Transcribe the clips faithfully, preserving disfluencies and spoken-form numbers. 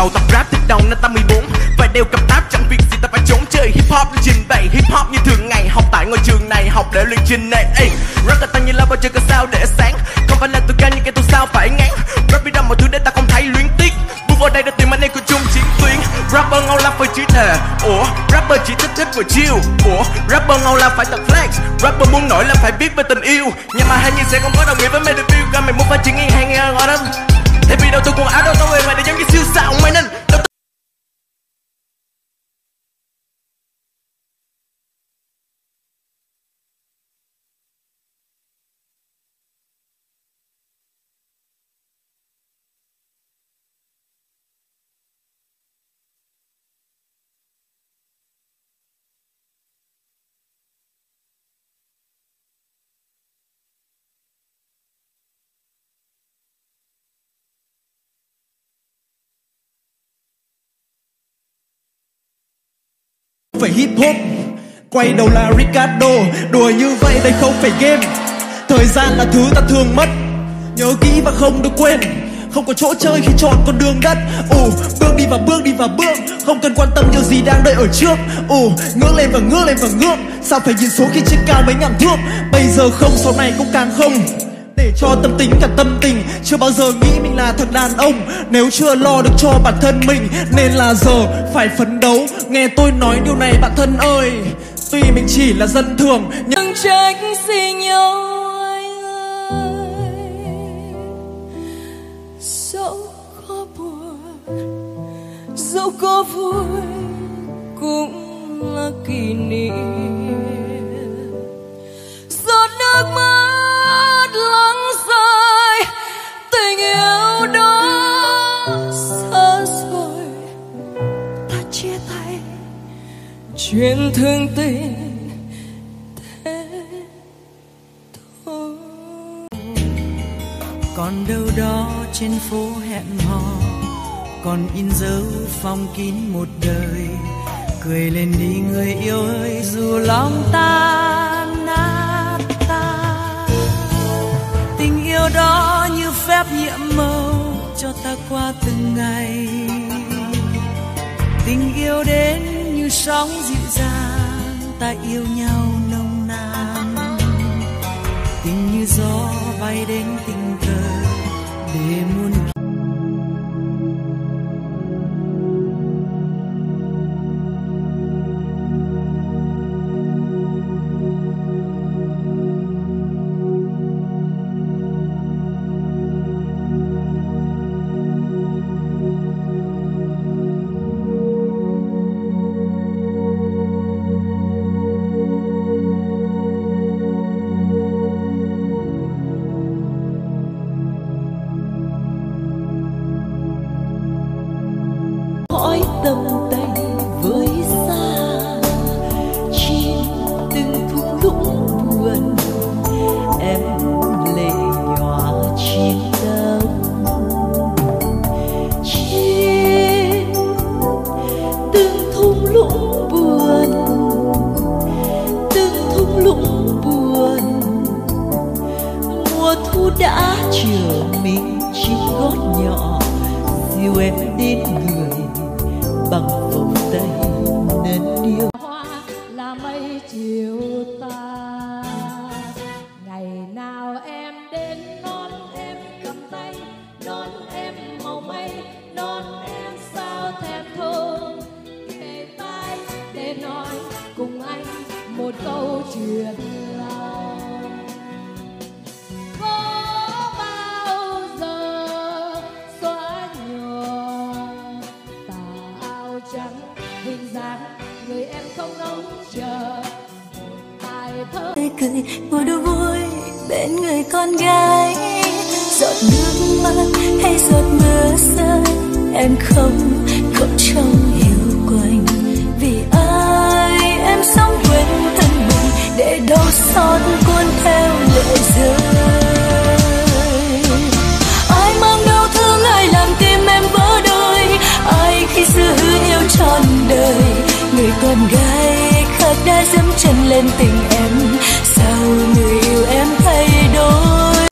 đầu tập rap từ đầu năm ta mười bốn và đeo cặp táp, chẳng việc gì ta phải trốn chơi hip hop lên trình bày hip hop như thường ngày, học tại ngôi trường này học để luyện trình này. Ey, rap ta tăng như là bao giờ có sao để sáng, không phải là tôi ca nhưng cái tôi sao phải ngán. Rap đi đâu mọi thứ để ta không thấy luyến tiếc, bước vào đây đã tìm anh em của chung chiến tuyến. Rapper ngon là phải chỉ thề, ủa rapper chỉ thích thích và chill, ủa rapper ngon là phải tập flex, rapper muốn nổi là phải biết về tình yêu. Nhưng mà hai nhiên sẽ không có đồng nghĩa với mày được view, ca mày muốn phải chỉ nghe hay nghe ngỏ đó. Thế vì đâu tôi còn áo đâu tao về mày để giống như siêu sao mày nên phải hip hop, quay đầu là Ricardo. Đùa như vậy đây không phải game, thời gian là thứ ta thường mất, nhớ kỹ và không được quên. Không có chỗ chơi khi chọn con đường đất. Ồ, bước đi và bước đi và bước, không cần quan tâm điều gì đang đợi ở trước. Ồ, ngước lên và ngước lên và ngước, sao phải nhìn số khi trên cao mấy ngàn thước. Bây giờ không, sau này cũng càng không, để cho tâm tính cả tâm tình. Chưa bao giờ nghĩ mình là thằng đàn ông nếu chưa lo được cho bản thân mình, nên là giờ phải phấn đấu. Nghe tôi nói điều này bạn thân ơi, tuy mình chỉ là dân thường nhưng đừng trách gì nhau anh ơi. Dẫu có buồn, dẫu có vui cũng là kỷ niệm. Giọt nước mắt lắng rơi, tình yêu đó xa rồi, ta chia tay chuyện thương tình thế thôi. Còn đâu đó trên phố hẹn hò, còn in dấu phong kín một đời. Cười lên đi người yêu ơi, dù lòng ta nát tan. Tình yêu đó như phép nhiệm màu cho ta qua từng ngày. Tình yêu đến như sóng dịu dàng, ta yêu nhau nồng nàn. Tình như gió bay đến tình cờ để muôn tầm tay với xa. Chim từng thung lũng buồn, em lệ nhòa chim đông. Chim từng thung lũng buồn, từng thung lũng buồn. Mùa thu đã chờ mình chiếc gót nhỏ, dìu em đến người bằng vòng tay nên yêu. Hoa là mây chiều tà, ngày nào em đến đón em cầm tay, đón em màu mây, đón em sao thèm thơm. Kề tai để nói cùng anh một câu chuyện lòng. Có bao giờ xóa nhòa tà áo trắng hình dáng người em không ngóng chờ. Bài thơ tươi cười ngồi đùa vui bên người con gái. Giọt nước mắt hay giọt mưa rơi, em không không trông hiểu quanh. Vì ai em sống quên thân mình, để đau xót cuốn theo lệ rơi. Ai mang đau thương, ai làm tim em vỡ đôi, ai khi xưa hứa yêu trọn đời. Người con gái khác đã dẫm chân lên tình em, sao người yêu em thay đổi.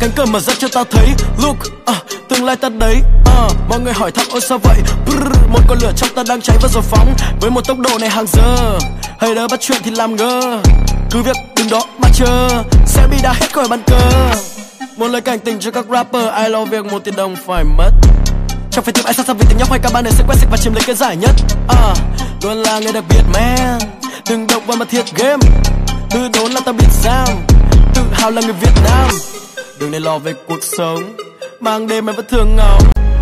cánh cửa mở ra cho ta thấy. Look, uh, tương lai ta đấy. uh, Mọi người hỏi thăm ôi sao vậy. Brr, một con lửa trong ta đang cháy và rồi phóng với một tốc độ này hàng giờ. Hay đỡ bắt chuyện thì làm ngơ, cứ việc đứng đó mà chờ sẽ bị đá hết khỏi bàn cờ. Một lời cảnh tỉnh cho các rapper, ai lo việc một tiền đồng phải mất. Chẳng phải tìm ai xa xa vì tiếng nhóc hay cả ba này sẽ quét sạch và chiếm lấy cái giải nhất. uh, Luôn là người đặc biệt man, đừng động vào mặt thiệt game. Cứ đốn là ta biết giam, tự hào là người Việt Nam. Đừng nên lo về cuộc sống, mang đêm em vẫn thường ngóng.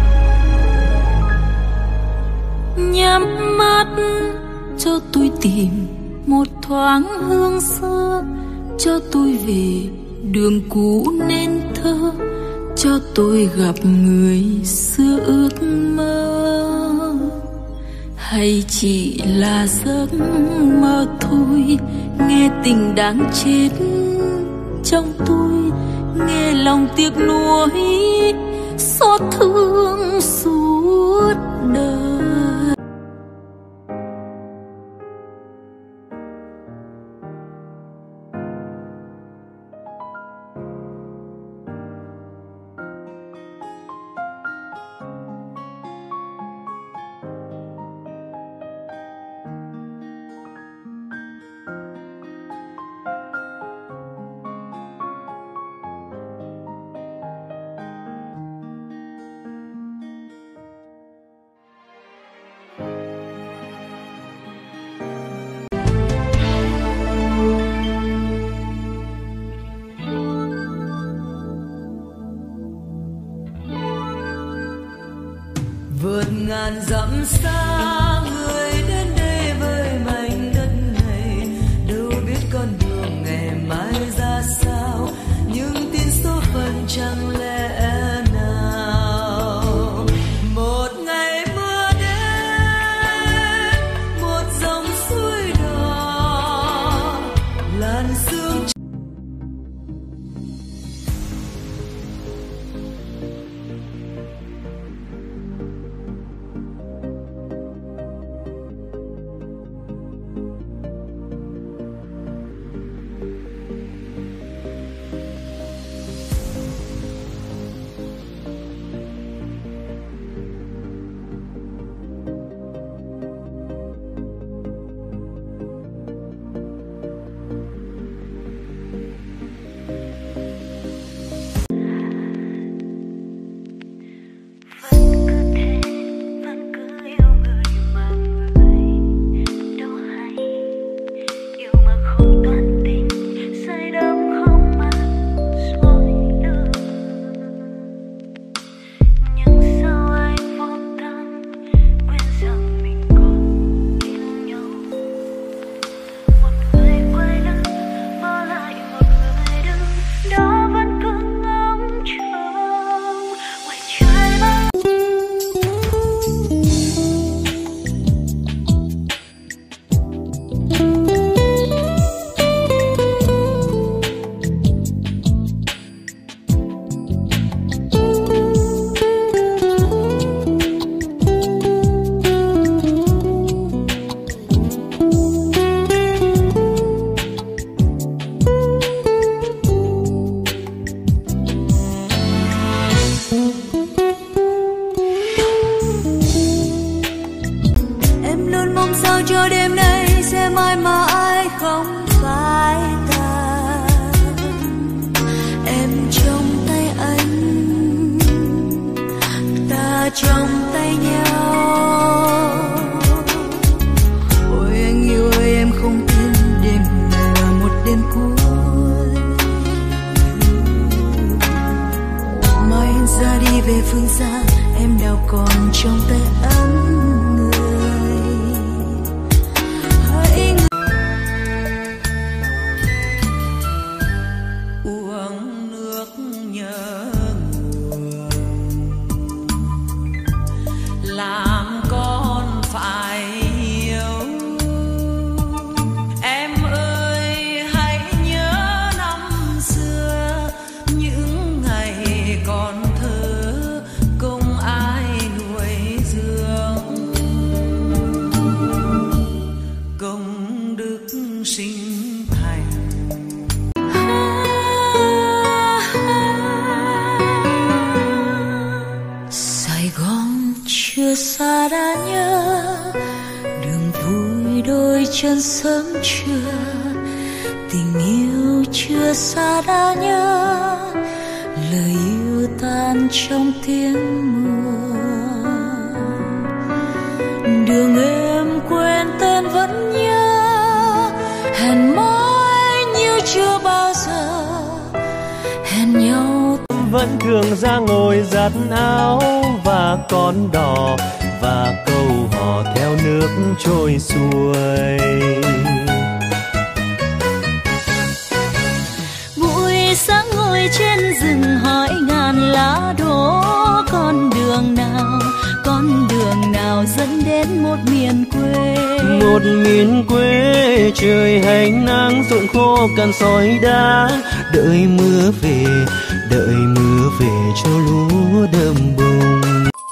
Nhắm mắt cho tôi tìm một thoáng hương xưa, cho tôi về đường cũ nên thơ, cho tôi gặp người xưa ước mơ. Hay chỉ là giấc mơ thôi, nghe tình đáng chết trong tôi, nghe lòng tiếc nuối xót thương suốt đời. Vượt ngàn dặm xa người đến đây với mảnh đất này, đâu biết con đường ngày mai ra sao, nhưng tin số phận chẳng lẽ nào. Một ngày mưa đến, một dòng suối đỏ, làn sương cho đêm nay sẽ mãi mãi không phai tàn. Em trong tay anh, ta trong tay nhau. Ôi anh yêu ơi, em không tin đêm này là một đêm cuối. Mai anh ra đi về phương xa, em đâu còn trong tay anh. Làm con phải yêu. Em ơi hãy nhớ năm xưa, những ngày còn thơ cùng ai nuôi dưỡng. chân sớm trưa, tình yêu chưa xa đã nhớ, lời yêu tan trong tiếng mưa. Đường em quên tên vẫn nhớ, hẹn mãi như chưa bao giờ hẹn nhau. Vẫn thường ra ngồi giặt áo và con đò và câu hò theo nước trôi xuôi. Buổi sáng ngồi trên rừng hỏi ngàn lá đổ, con đường nào, con đường nào dẫn đến một miền quê. Một miền quê trời hành nắng ruộng khô cằn sỏi đá, đợi mưa về, đợi mưa về cho lúa đơm bông.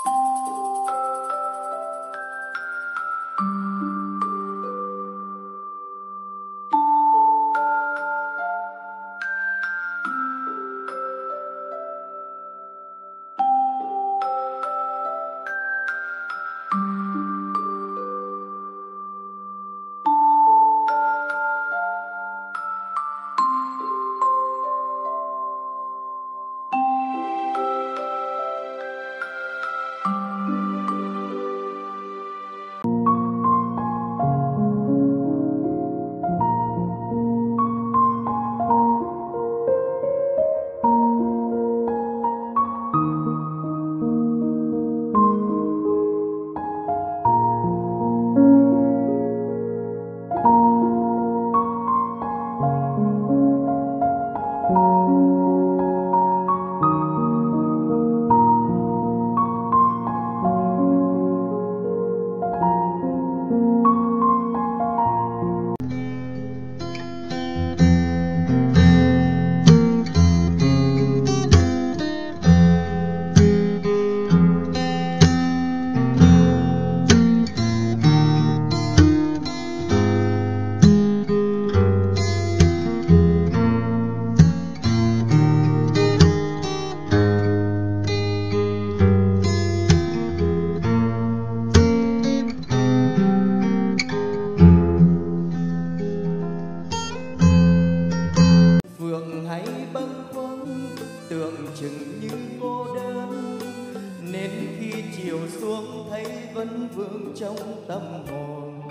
trong tâm hồn.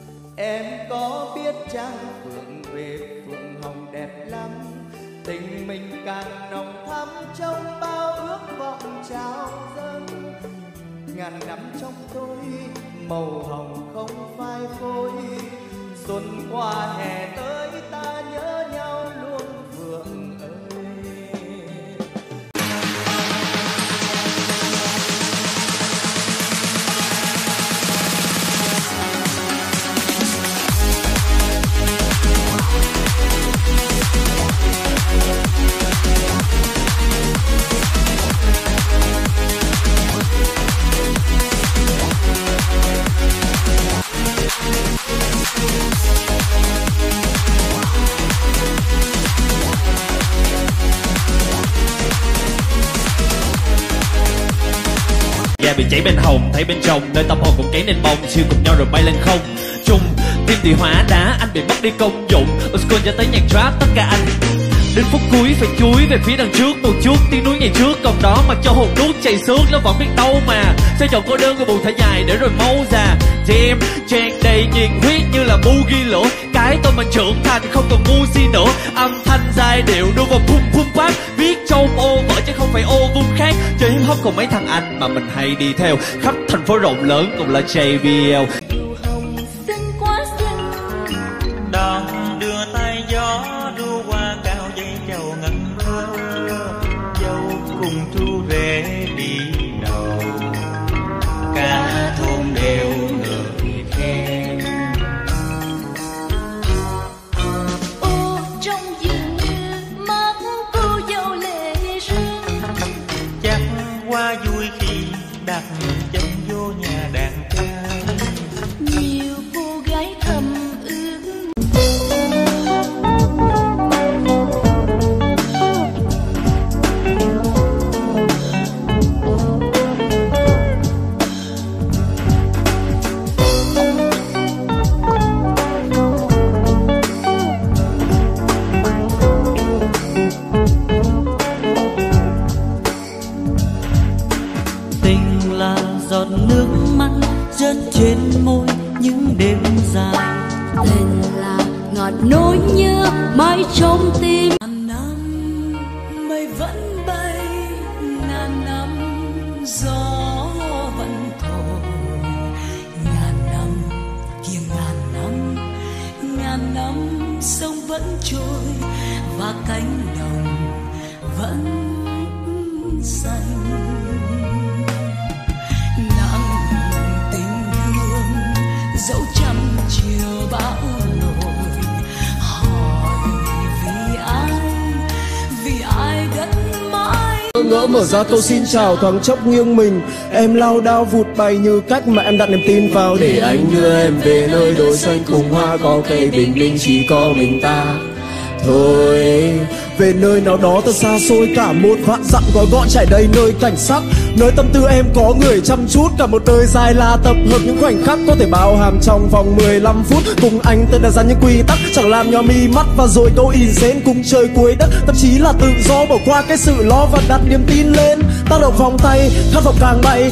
Em có biết chăng phượng về phượng hồng đẹp lắm, tình mình càng nồng thắm trong bao ước vọng trao dâng. Ngàn năm trong tôi màu hồng không phai phôi, xuân qua hè tới ta nhớ nhau luôn phượng ơi. Da bị cháy bên hồng, thấy bên trong nơi tâm hồn cũng cháy nên bông, siêu cùng nhau rồi bay lên không trung. Tim thì hóa đá, anh bị mất đi công dụng. Oscar cho tới nhạc rap, tất cả anh đến phút cuối phải chuối về phía đằng trước một chút. Tiếng núi ngày trước còn đó mà cho hồn nuốt chảy xước, nó vẫn biết đâu mà sẽ chọn cô đơn người buồn thở dài để rồi mau già. Jam tràn đầy nhiệt huyết như là bu ghi lửa, cái tôi mình trưởng thành không còn ngu si nữa. Âm thanh giai điệu đưa vào pum pum phát, viết trong ô vợ chứ không phải ô vung khác. Chơi hip hop còn mấy thằng anh mà mình hay đi theo, khắp thành phố rộng lớn cùng là J B L. Đón đưa tay gió đua qua cao dây chầu ngân thơ, dâu cùng thu rể đi đầu, cả thôn đều ngợi khen. Ô trong dường như mắt cô dâu lệ rơi, chắc qua vui khi đặt chân vô nhà đàn trai. nhiều cô gái thầm ước trong tim. Ngàn năm mây vẫn bay, ngàn năm gió vẫn thổi, ngàn năm kia ngàn năm, ngàn năm sông vẫn trôi và cánh đồng vẫn xanh. Nặng tình thương dẫu trăm chiều bão nổi, hỏi vì ai, vì ai đất mãi. Ngỡ mở ra câu xin chào thoáng chốc nghiêng mình, em lao đao vụt bay như cách mà em đặt niềm tin vào. Để anh đưa em về nơi đồi xanh cùng hoa có cây bình minh, chỉ có mình ta thôi. Về nơi nào đó thật xa xôi, cả một vạn dặm gói gọn trải đầy nơi cảnh sắc, nơi tâm tư em có người chăm chút. Cả một đời dài là tập hợp những khoảnh khắc có thể bao hàm trong vòng mười lăm phút. Cùng anh tên đặt ra những quy tắc chẳng làm nhòa mi mắt, và rồi câu in dến cùng trời cuối đất. Thậm chí là tự do bỏ qua cái sự lo và đặt niềm tin lên. Tác động vòng tay, khát vọng càng bay.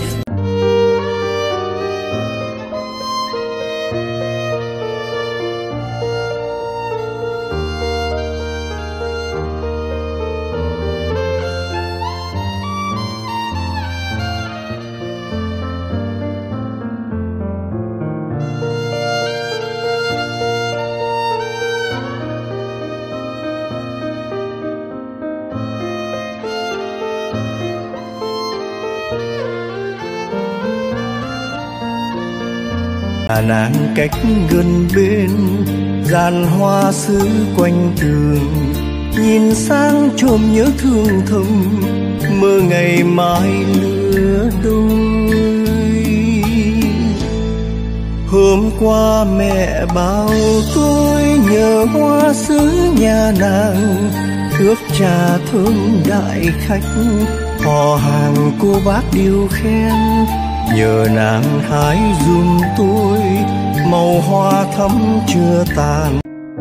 À nàng cách gần bên, dàn hoa sứ quanh tường, nhìn sang chồm nhớ thương thầm, mơ ngày mai lứa đôi. Hôm qua mẹ bảo tôi nhờ hoa sứ nhà nàng, ướp trà thơm đại khách, họ hàng cô bác điều khen. Nhờ nàng hái giùm tôi màu hoa thắm chưa tàn.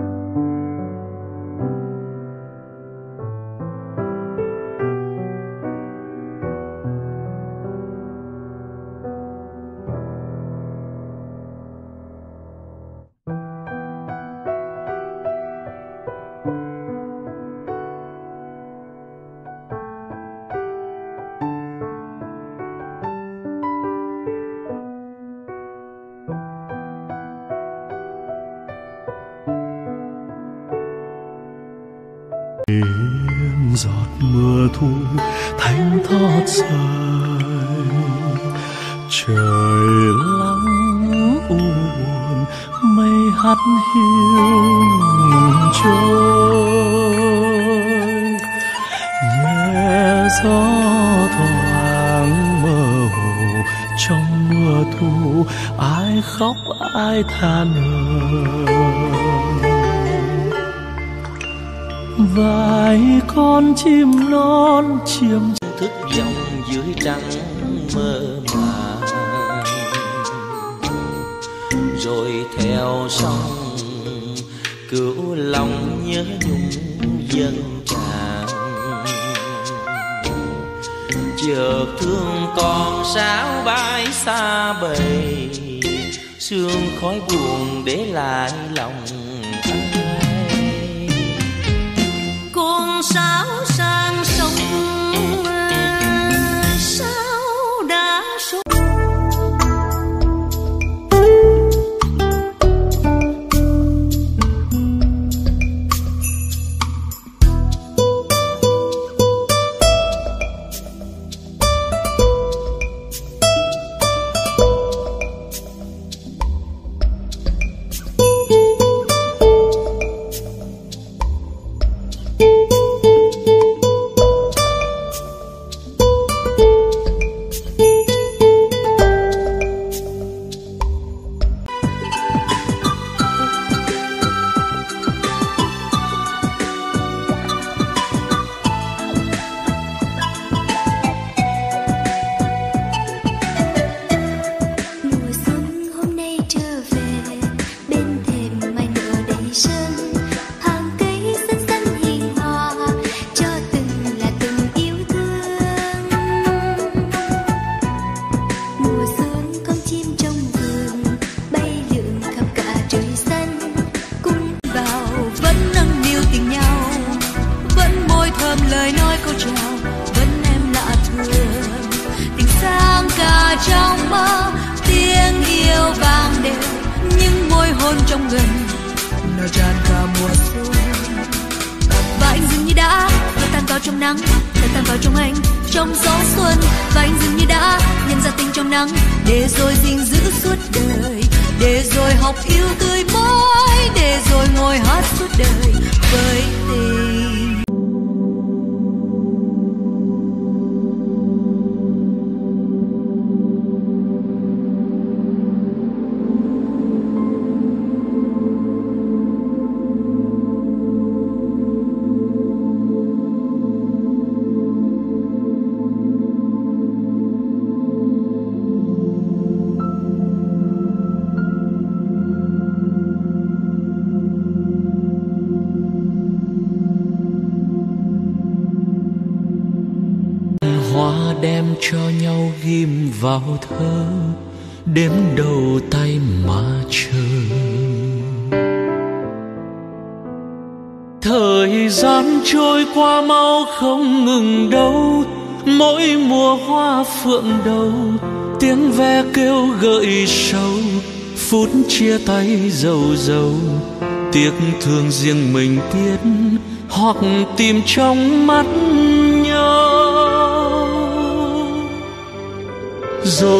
Giọt mưa thu thanh thoát rơi, trời lắng u buồn mây hắt hiu trôi. Nhẹ gió thoáng mơ hồ trong mưa thu, ai khóc ai than vài con chim non chiêm thức dòng dưới trăng mơ màng, rồi theo sông cứu lòng nhớ nhung dân tràn. Chợt thương con sáo bay xa bầy, sương khói buồn để lại lòng sáo sang sông sáo đã xuống. lời nói câu chào vẫn em lạ thường. Tình sang cả trong mơ, tiếng yêu vang đều, những môi hôn trong gần nở tràn cả mùa xuân. Và anh dường như đã thở tan vào trong nắng, thở tan vào trong anh trong gió xuân. Và anh dường như đã nhận ra tình trong nắng, để rồi gìn giữ suốt đời, để rồi học yêu tươi mới, để rồi ngồi hát suốt đời với tình. Đem cho nhau ghim vào thơ, đếm đầu tay mà chờ. Thời gian trôi qua mau không ngừng đâu, mỗi mùa hoa phượng đầu, tiếng ve kêu gợi sầu, phút chia tay dầu dầu, tiếc thương riêng mình biết, hoặc tìm trong mắt nhau. Rồi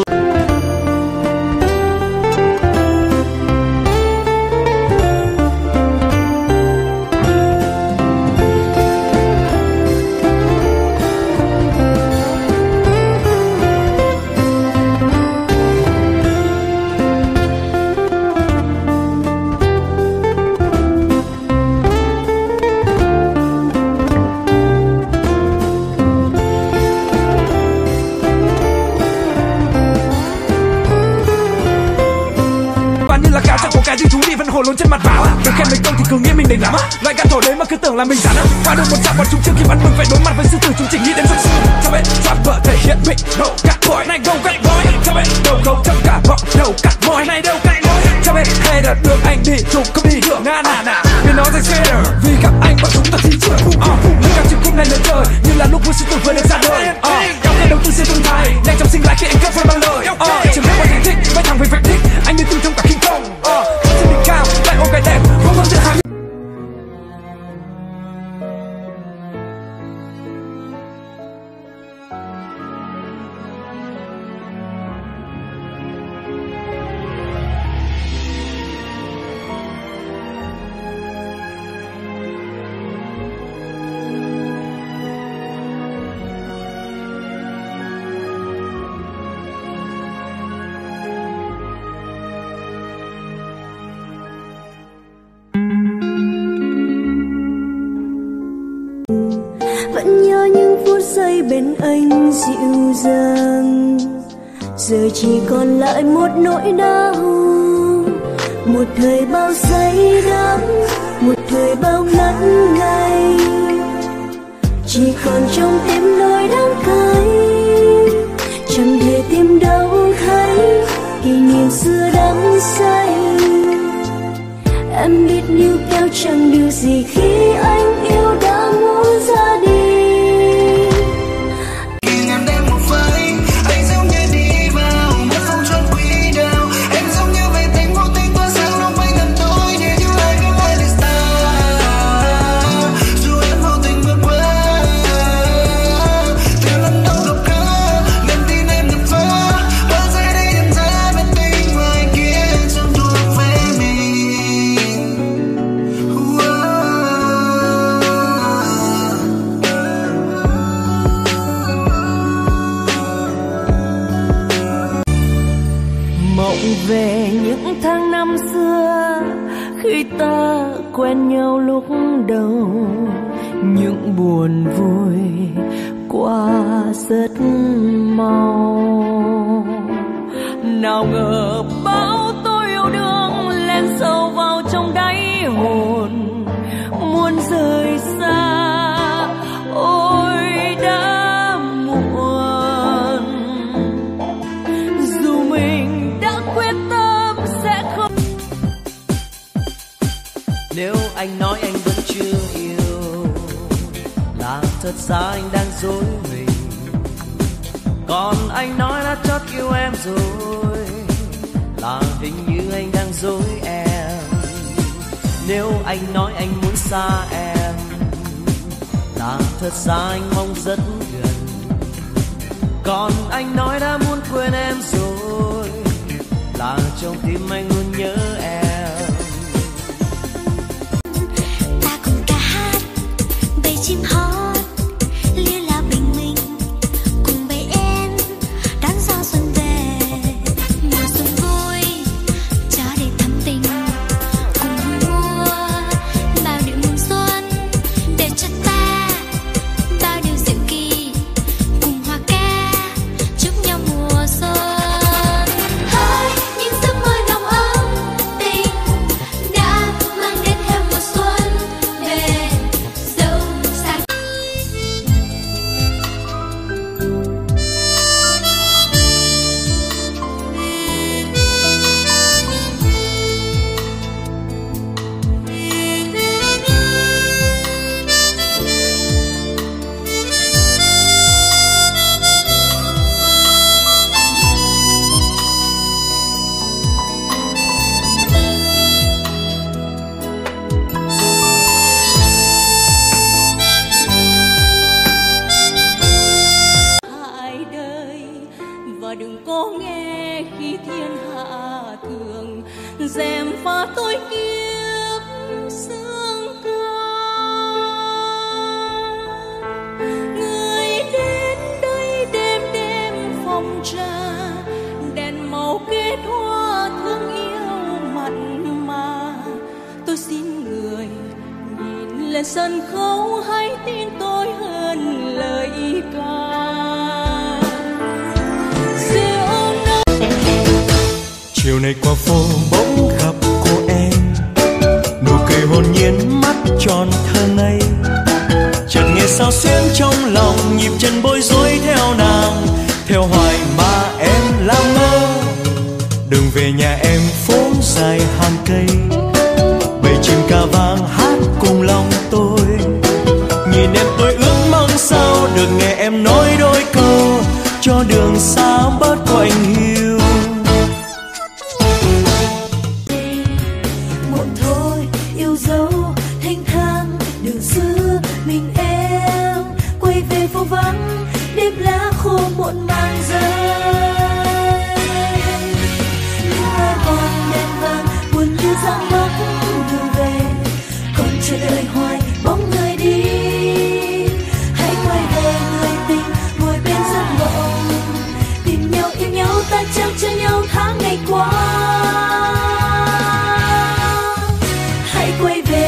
như thú đi vẫn hồn lốn trên mặt báo. Được khen mình công thì cứ nghĩ mình đỉnh lắm á. Loại gan thổ đấy mà cứ tưởng là mình rắn á. Qua được một chạm bọn chúng trước khi bắn mình phải đối mặt với sư tử, chúng chỉ nghĩ đến giấc sương. Cho bên chọn vợ thể hiện mình nổ cắt boy này gông cạnh boy. Cho bên đầu gấu trong cả bọn đầu cắt boy này đâu cạnh boy. Cho bên hay là đường anh đi trùng không đi đường na na na. Vì nó thành fair vì gặp anh bọn chúng ta thi trường. Lúc gặp chim cung này lên trời như là lúc vui sư tử vừa được ra đời. Đóng cái đầu tư sẽ tương thay nhanh chóng sinh lại khi anh cất với bao lời. Chỉ biết bao thành thích mấy thằng về vạch thích anh như tương trong cả King Kong. Trên đỉnh cao lại ôm cái đẹp không không tự hào. Vẫn nhớ những phút giây bên anh dịu dàng, giờ chỉ còn lại một nỗi đau, một thời bao say đắm, một thời bao ngất ngây, chỉ còn trong tim nỗi đắng cay, chẳng thể tìm đâu thấy kỷ niệm xưa đắm say. Em biết níu kéo chẳng điều gì khi anh yêu đã muốn ra đi. Về những tháng năm xưa khi ta quen nhau lúc đầu, những buồn vui qua rất mau. Nào ngờ bao tôi yêu đương lên sâu vào trong đáy hồn, muốn rời xa ôi đã muộn. Dù mình đã quyết tâm sẽ không. Nếu anh nói anh vẫn chưa yêu là thật ra anh đang dối mình. Còn anh nói đã chót yêu em rồi, là hình như anh đang dối em. Nếu anh nói anh muốn xa em, là thật ra anh mong rất gần. Còn anh nói đã muốn quên em rồi, là trong tim anh luôn nhớ em. Ta cùng ca hát bầy chim hót lia là bình minh, cùng bầy em đón gió xuân về. Mùa xuân vui cho để thắm tình, cùng mua bao điệu mừng xuân để cho ta bao điều diệu kỳ, cùng hòa ca chúc nhau mùa xuân. Hỡi những giấc mơ nồng ấm tình đã mang đến theo mùa xuân về dẫu xa. Hai đời và đừng có nghe khi thiên hạ thường dèm pha tôi kiếp xương ca. Người đến đây đêm đêm phòng trà, đèn màu kết hoa thương yêu mặn mà. Tôi xin người nhìn lên sân khấu, hãy tin tôi hơn lời ca. Chiều nay qua phố bỗng gặp cô em, nụ cười hồn nhiên mắt tròn thơ ngây. Chợt nghe sao xuyến trong lòng, nhịp chân bối rối theo nàng, theo hoài mà em làm ngơ. Đường về nhà em phố dài hàng cây, bầy chim ca vang hát cùng lòng tôi. Nhìn em tôi ước mong sao được nghe em nói đôi câu, cho đường xa bớt quạnh hiu. Muộn thôi yêu dấu thanh thang đường xưa, mình em quay về phố vắng, đêm lá khô muộn màng rơi. Lá vàng đèn vàng buồn như dáng bóng đưa về, còn chờ đợi hoài bóng người đi. Hãy quay về người tình ngồi bên giấc mộng, tìm nhau yêu nhau ta trao cho nhau tháng ngày qua. Hãy quay về.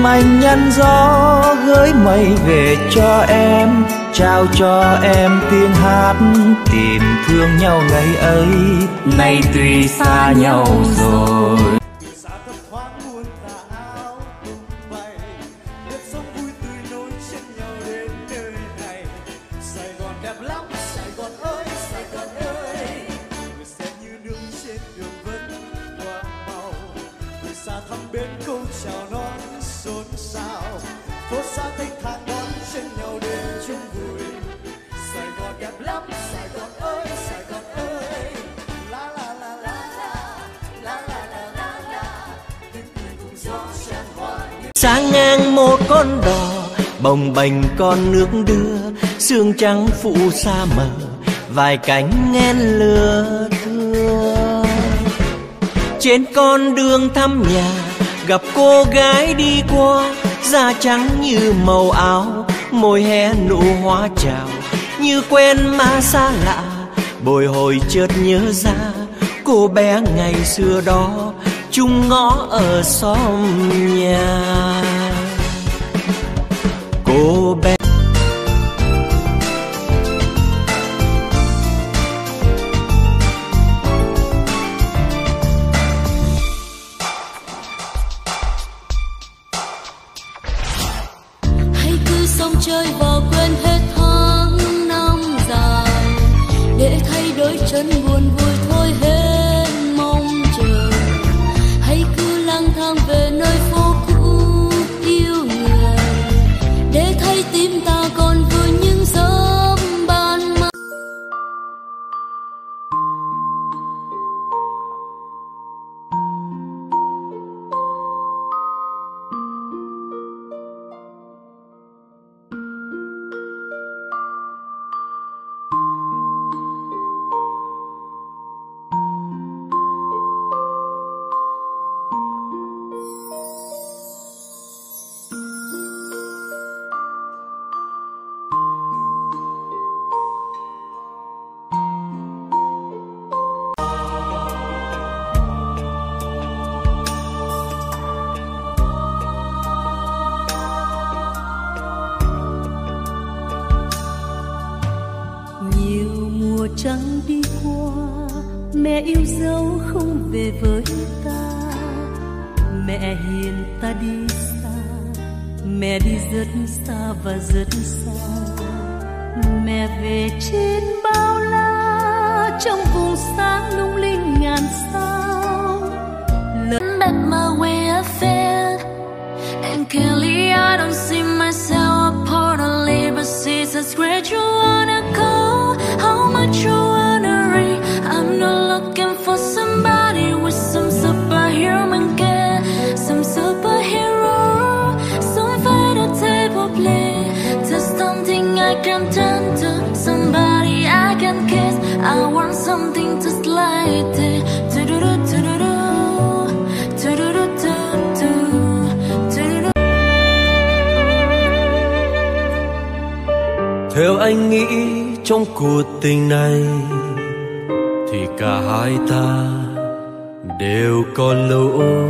anh nhăn gió gửi mây về cho em, trao cho em tiếng hát tìm thương nhau ngày ấy. Nay tuy xa nhau rồi. Sáng ngang một con đò bồng bềnh con nước đưa, sương trắng phủ sa mờ vài cánh nghen lửa thưa. Trên con đường thăm nhà gặp cô gái đi qua, da trắng như màu áo, môi hé nụ hoa chào như quen mà xa lạ. Bồi hồi chợt nhớ ra cô bé ngày xưa đó chung ngõ ở xóm nhà. Cô bé hay cứ sống chơi và quên hết tháng năm dài, để thay đổi chân buồn vui thôi hết mong chờ. Hay cứ lang thang về nơi phố cũ yêu người, để thấy tim ta còn vui những giấc ban mai. Trăng đi qua, mẹ yêu dấu không về với ta. Mẹ hiền ta đi xa, mẹ đi rất xa và rất xa. Mẹ về trên bao la, trong vùng sáng lung linh ngàn sao. Lớn đặt my way I feel, and clearly I don't see myself apart or leave, but see that's great you wanna go. How much you wanna read? I'm not looking for somebody with some superhuman care, some superhero, some fighter type of play. Just something I can turn to, somebody I can kiss. I want something just like it. Do-do-do, do-do-do, do-do-do, do-do-do. Theo anh nghĩ trong cuộc tình này thì cả hai ta đều có lỗi.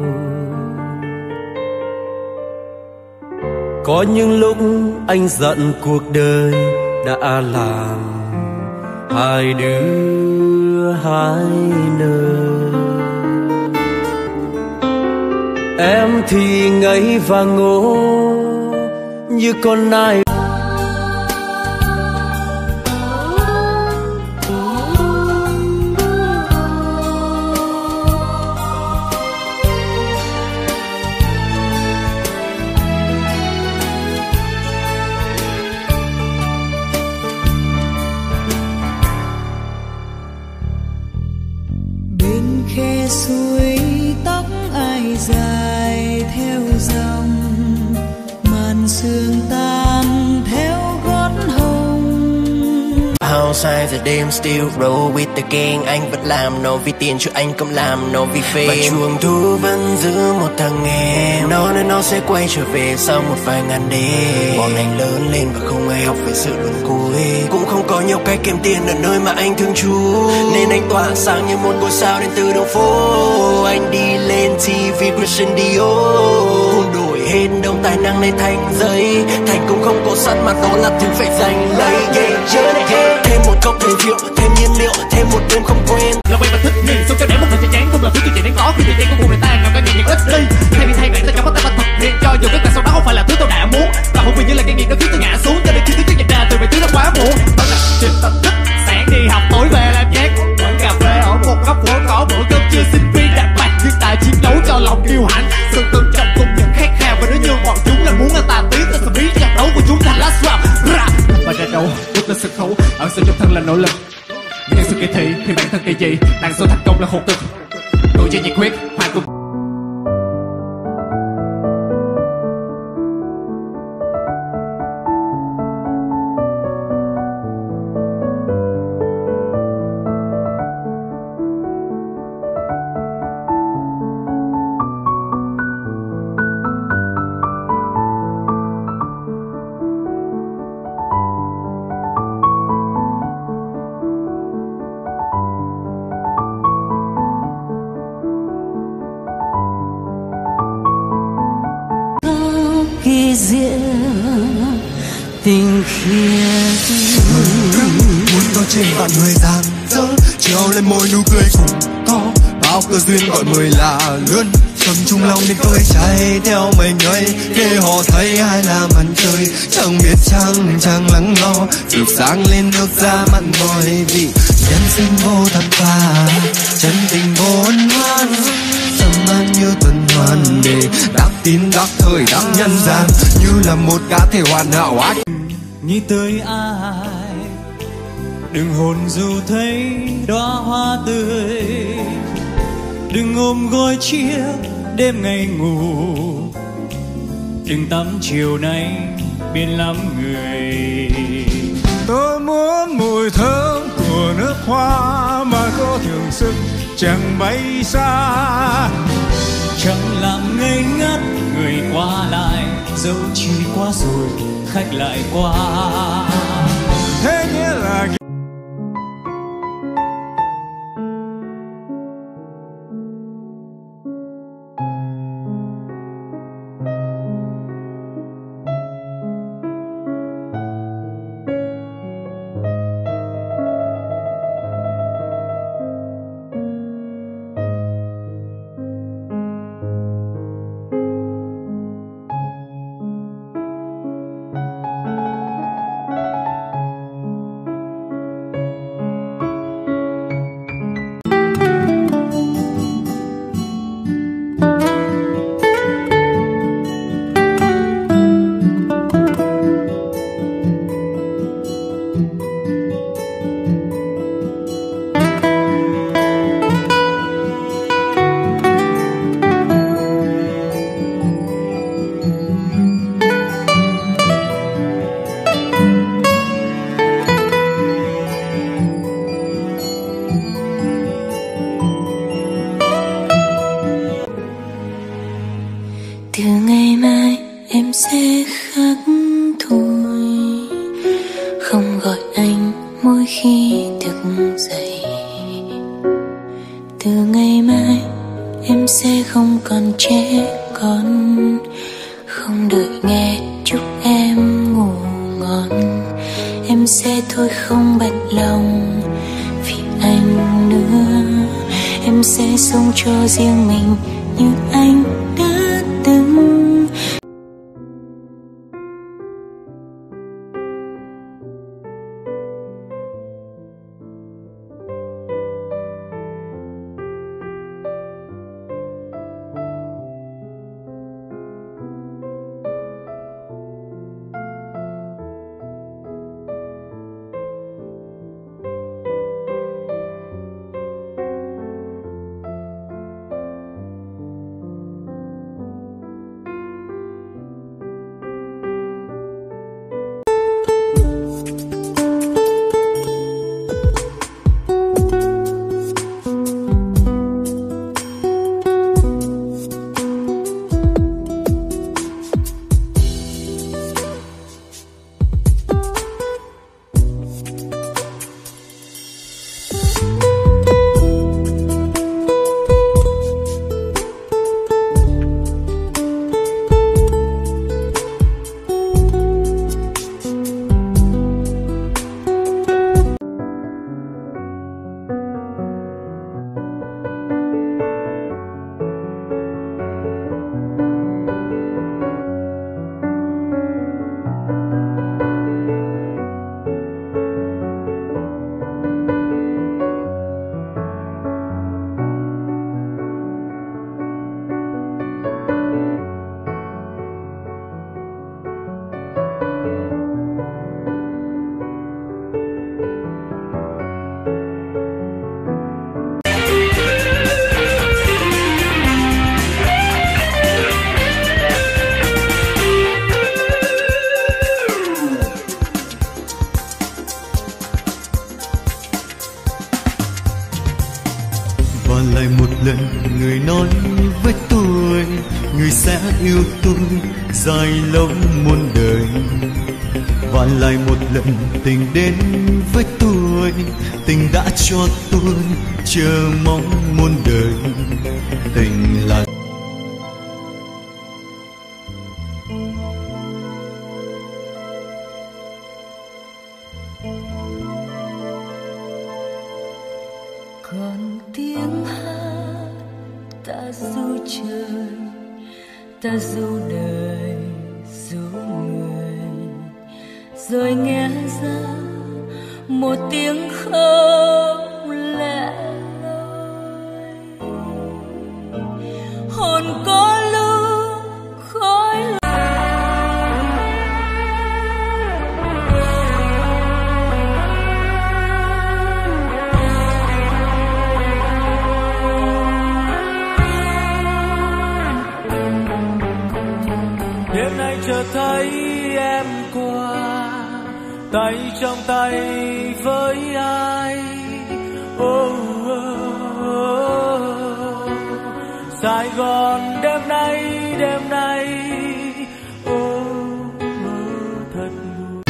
Có những lúc anh giận cuộc đời đã làm hai đứa hai nơi. Em thì ngây và ngố như con nai. Khe suối tóc ai dài theo dòng, màn sương tan theo gót hồng. Outside the đêm still roll with the gang. Anh vẫn làm nó vì tiền chứ anh không làm nó vì fame. Và chuồng thu vẫn giữ một thằng em, nó nên nó sẽ quay trở về sau một vài ngàn đêm. Bọn anh lớn lên và không ai học về sự luân cuối, cũng không có nhiều cách kiếm tiền ở nơi mà anh thương trú, nên anh tỏa sáng như một ngôi sao đến từ đường phố. Anh đi lên ti vi Christian Dior, đổi hết đâu tài năng này thành giấy. Thành công không có sẵn mà đó là thứ phải giành lấy. Yeah, yeah, yeah. Thêm một cốc đầy rượu, thêm nhiên liệu, thêm một đêm không quên. Là quen và thích nghi, sống cho để một thời gian chán không là thứ chuyện chỉ đáng có. Khi thời gian của cuộc đời ta nào có những những ít đi. Thay vì thay bạn ta chẳng có tay và thật thiệt cho dù kết quả sau đó không phải là thứ tôi đã muốn. Và không vì như là cái nghiện nó khiến tôi ngã xuống. Cho nên khi thứ nhận ra từ mấy thứ nó quá muộn. Đó là chuyện tận thích, sáng đi học tối về làm nhạc. Quán cà phê ở một góc phố có bữa cơm trưa sinh viên đạm bạc. Nhưng ta chiến đấu cho lòng kiêu hãnh. Sự tôn trọng cùng những khát khao và nếu như bọn chúng là muốn người ta tiến ta sẽ biến trận đấu của chúng thành last round. Và ra đấu, bước lên sân khấu, ở sân trong thân là nỗ lực. Nhưng sự kỳ thị thì bản thân kỳ dị, đằng sau thành công là hồn cực. Tuổi trẻ nhiệt huyết, hòa cùng. Kỳ diệu tình khiết muốn có trên vạn người giang dở treo lên môi nụ cười cùng có bao cơ duyên gọi mười là lươn cầm chung lòng nên tôi chạy theo mình ấy để họ thấy ai là màn chơi chẳng biết chăng chẳng lắng lo rực sáng lên nước ra mặn mòi vì nhân sinh vô thật và chân tình vô ân hoan tâm an như tuần hoàn để đắc tín đắc thời đắc nhân gian như là một cá thể hoàn hảo ác nghĩ tới ai đừng hồn dù thấy đóa hoa tươi đừng ôm gối chiếc đêm ngày ngủ đừng tắm chiều nay biên lắm người. Tôi muốn mùi thơm của nước hoa mà có thường sức chẳng bay xa chẳng làm ngây ngất người qua lại dẫu chỉ qua rồi khách lại qua thế nghĩa là từ ngày mai em sẽ khác thôi, không gọi anh mỗi khi thức dậy. Từ ngày mai em sẽ không còn trẻ con, không đợi nghe chúc em ngủ ngon. Em sẽ thôi không bận lòng vì anh nữa, em sẽ sống cho riêng mình như anh đã từng. lần người nói với tôi, người sẽ yêu tôi dài lâu muôn đời. Và lại một lần tình đến với tôi, tình đã cho tôi chờ mong muôn đời. Tình là còn tiếng hát ta du trời, ta du đời du người, rồi nghe ra một tiếng khóc lẻ loi. Hồn có lúc khói đêm nay chợt thấy em qua, tay trong tay với ai. Oh, oh, oh. Sài Gòn đêm nay, đêm nay oh, oh, thật buồn.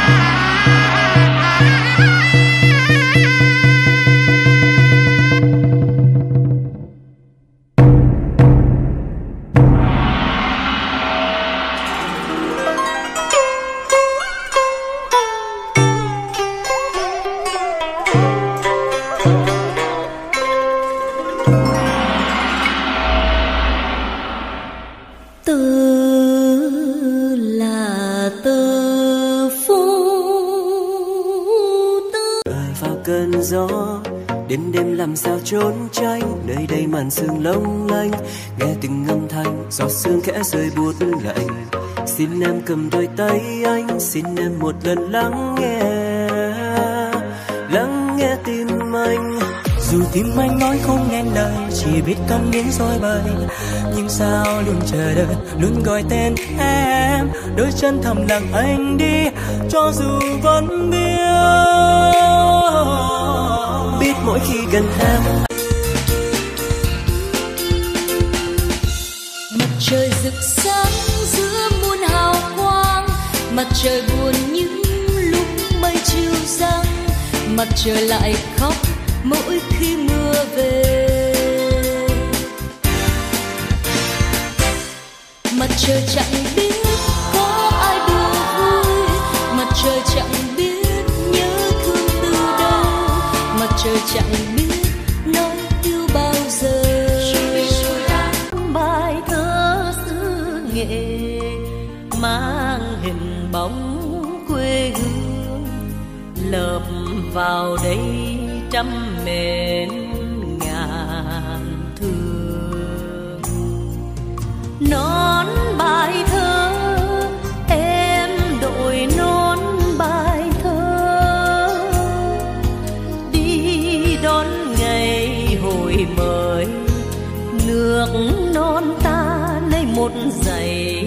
Gió đêm đêm làm sao trốn tránh, nơi đây màn sương long lanh, nghe từng âm thanh giọt sương khẽ rơi buốt lạnh. Xin em cầm đôi tay anh, xin em một lần lắng nghe, lắng nghe tim anh. Dù tim anh nói không nghe lời, chỉ biết câm nín rối bời, nhưng sao luôn chờ đợi, luôn gọi tên em. Đôi chân thầm lặng anh đi, cho dù vẫn biết biết mỗi khi gần em. Mặt trời rực sáng giữa muôn hào quang, mặt trời buồn những lúc mây chiều giăng, mặt trời lại khóc mỗi khi mưa về. Mặt trời chẳng biết có ai đùa vui, mặt trời chẳng biết nhớ thương từ đâu, mặt trời chẳng biết nói yêu bao giờ. Bài thơ xứ nghệ mang hình bóng quê hương, lợp vào đây trăm mến ngàn thương. Nón bài thơ em đội nón bài thơ, đi đón ngày hồi mới, nước non ta lấy một giày.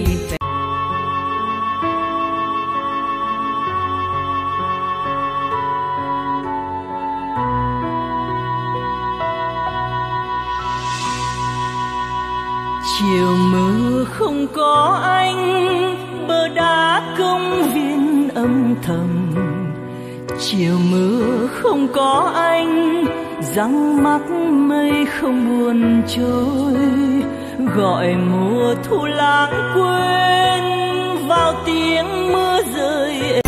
chiều mưa không có anh, bờ đá công viên âm thầm. Chiều mưa không có anh, răng mắc mây không buồn trôi, gọi mùa thu lãng quên vào tiếng mưa rơi.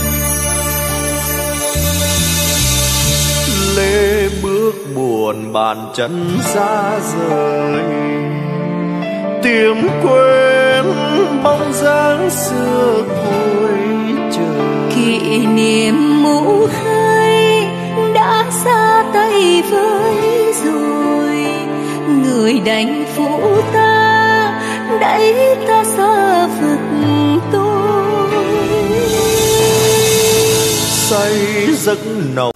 Lê bước buồn bàn chân xa rời, tìm quên bóng dáng xưa cuối trời. Kỷ niệm mũ hai đã xa tay với rồi, người đánh phụ ta đẩy ta xa vực tôi. Say giấc nồng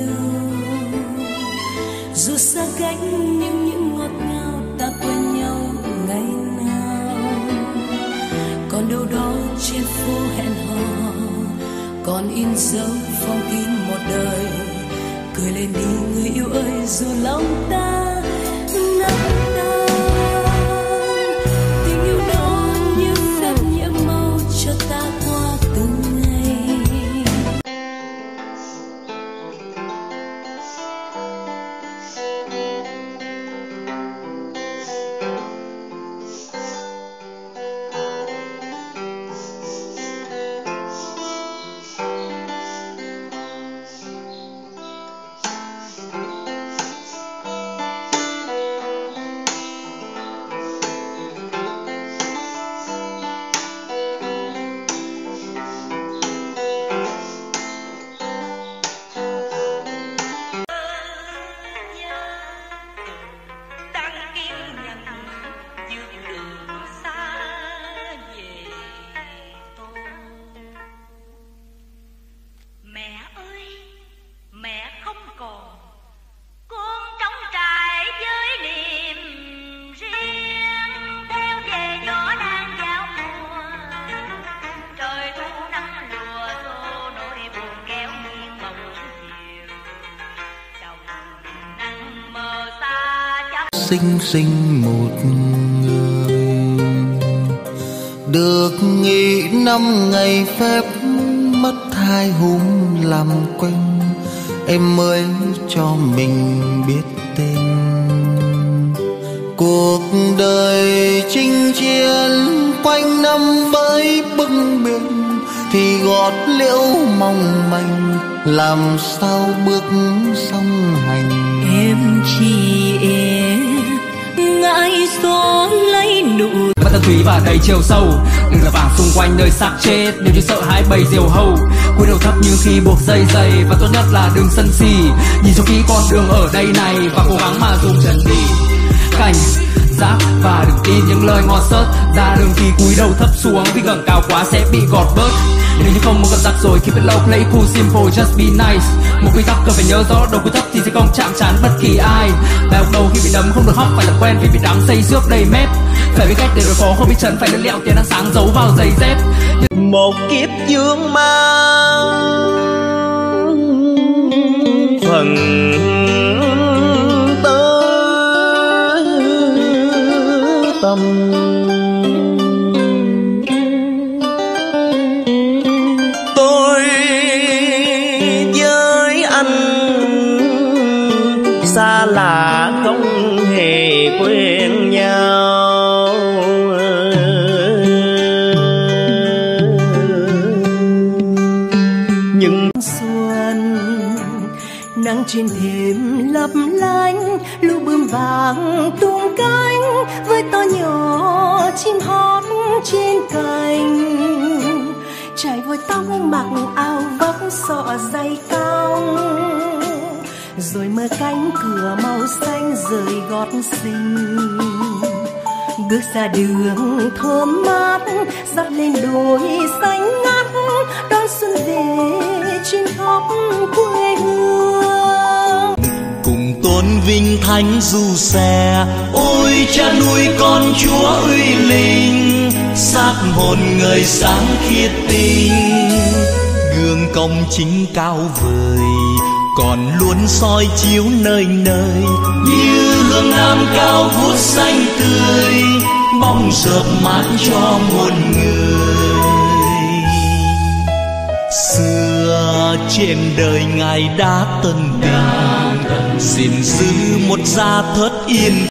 đâu. Dù xa cách nhưng những ngọt ngào ta quen nhau ngày nào. Còn đâu đó trên phố hẹn hò, còn in dấu phong kín một đời. Cười lên đi người yêu ơi, dù lòng ta nắng đan. Tình yêu đó như phép nhiễm màu cho ta qua từng ngày. Sinh sinh một người được nghỉ năm ngày phép, mất hai hôm làm quen em mới cho mình biết tên. Cuộc đời chinh chiến quanh năm với bưng biển thì gót liễu mong manh, làm sao bước song hành. Em chỉ e ngại gió lấy nụ mắt tân túy và đầy chiều sâu, đừng là vàng xung quanh nơi xác chết. Nếu như sợ hãi bầy diều hâu, cúi đầu thấp như khi buộc dây dày, và tốt nhất là đừng sân si. Nhìn cho kỹ con đường ở đây này và cố gắng mà dùng chân đi. Cảnh giác và đừng tin những lời ngọt sớt, ra đường thì cúi đầu thấp xuống vì ngẩng cao quá sẽ bị gọt bớt. Nếu như không muốn gặp rắc rồi, keep it low, play cool, simple, just be nice. Một quy tắc cần phải nhớ rõ, đầu cúi thấp thì sẽ không chạm trán bất kỳ ai. Bèo đầu khi bị đấm không được hóc, phải làm quen vì bị đắng xây xước đầy mép. Phải biết cách để đối phó, không bị trần phải lẫn lẹo tiền ăn sáng giấu vào giày dép. Một kiếp dương mang phần tới tâm. Tôi với anh xa lạ không hề quen nhau. Nhưng xuân nắng trên thềm lấp lánh, lũ bướm vàng tung cánh với to nhỏ chim hót trên cành. Trải vội tóc mặc áo vóc xọ dày cong, rồi mở cánh cửa màu xanh rời gót xinh. Bước ra đường thơm mát, dắt lên đồi xanh ngắt, đón xuân về trên góc quê hương. Cùng tôn vinh thánh du xe, ôi cha nuôi con Chúa uy linh, xác hồn người sáng khiết tinh. Gương công chính cao vời còn luôn soi chiếu nơi nơi, như hương nam cao vút xanh tươi, bóng rợp mát cho muôn người. Xưa trên đời Ngài đã tân tình, gìn giữ một gia thất yên.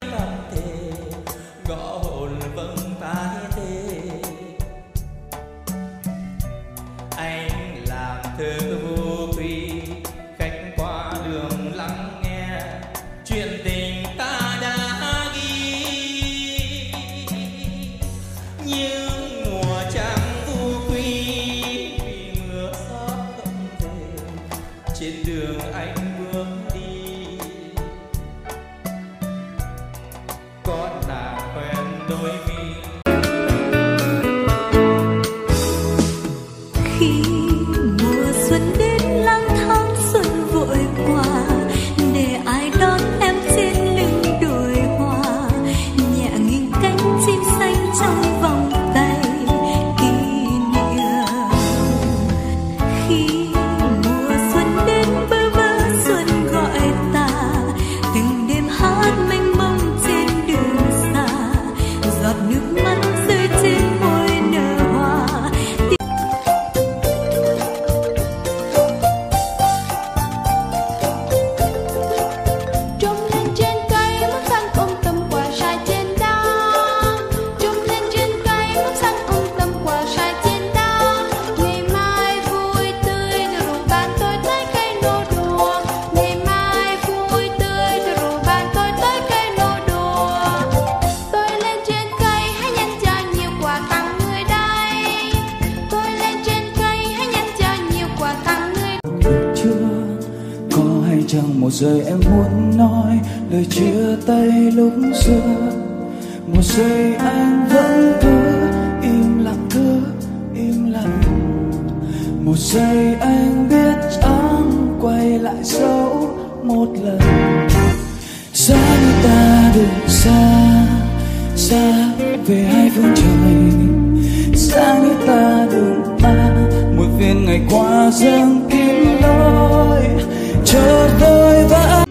Anh làm thơ vô quy, khách qua đường lắng nghe chuyện tình ta đã ghi. Nhưng mùa trăng vô quy vì mưa xót không về, trên đường anh bước đi có là quen đôi mi. Khi mùa xuân đến lang thang xuân vội qua, chẳng một giây em muốn nói lời chia tay lúc xưa. Một giây anh vẫn cứ im lặng, cứ im lặng. Một giây anh biết chẳng quay lại dấu một lần. Xa như ta đường xa, xa về hai phương trời. Xa như ta đường ma, một viên ngày qua dâng kín lối chờ tôi vã.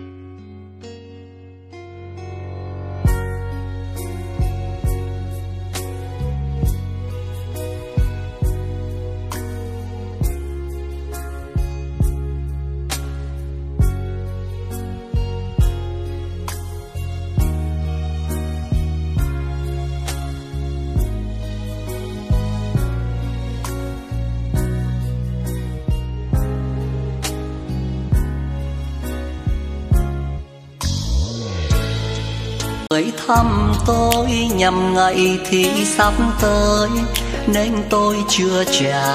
Tới thăm tôi nhằm ngày thì sắp tới, nên tôi chưa trả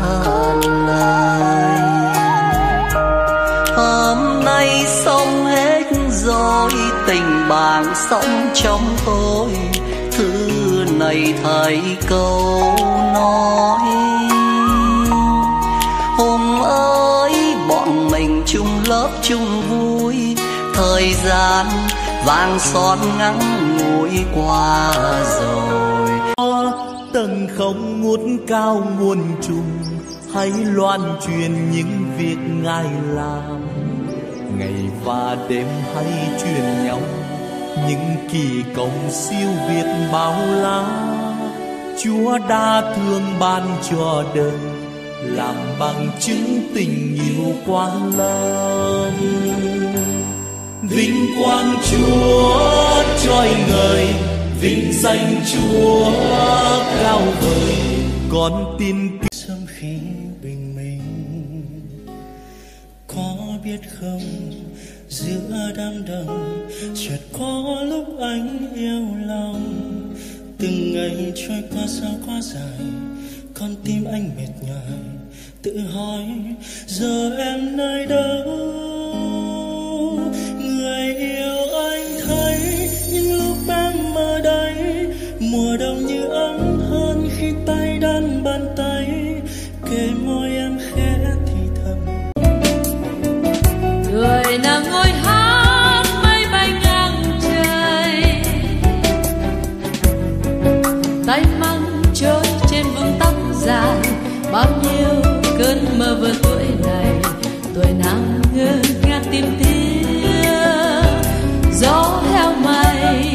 lời. Hôm nay xong hết rồi, tình bạn sống trong tôi. Thứ này thầy câu nói. Hôm ơi bọn mình chung lớp chung vui, thời gian vàng son ngắn ngủi qua rồi. Tầng không ngút cao muôn trùng, hãy loan truyền những việc Ngài làm. Ngày và đêm hãy truyền nhau những kỳ công siêu việt bao la. Chúa đã thương ban cho đời, làm bằng chứng tình yêu quang lâm. Vinh quang Chúa trôi ngời, vinh danh Chúa cao vời. Con tin sớm khi bình minh, có biết không giữa đám đông chợt có lúc anh yêu lòng. Từng ngày trôi qua sao quá dài, con tim anh mệt nhoài tự hỏi giờ em nơi đâu. Người yêu anh thấy những lúc em mơ đây, mùa đông như ấm hơn khi tay đan bàn tay kề môi em khẽ thì thầm. Người nào ngồi hát mây bay ngang trời, tay mang trôi trên vùng tóc dài. Bao nhiêu cơn mơ vừa tuổi này, tuổi nào ngơ ngác tim tiếng gió heo mây.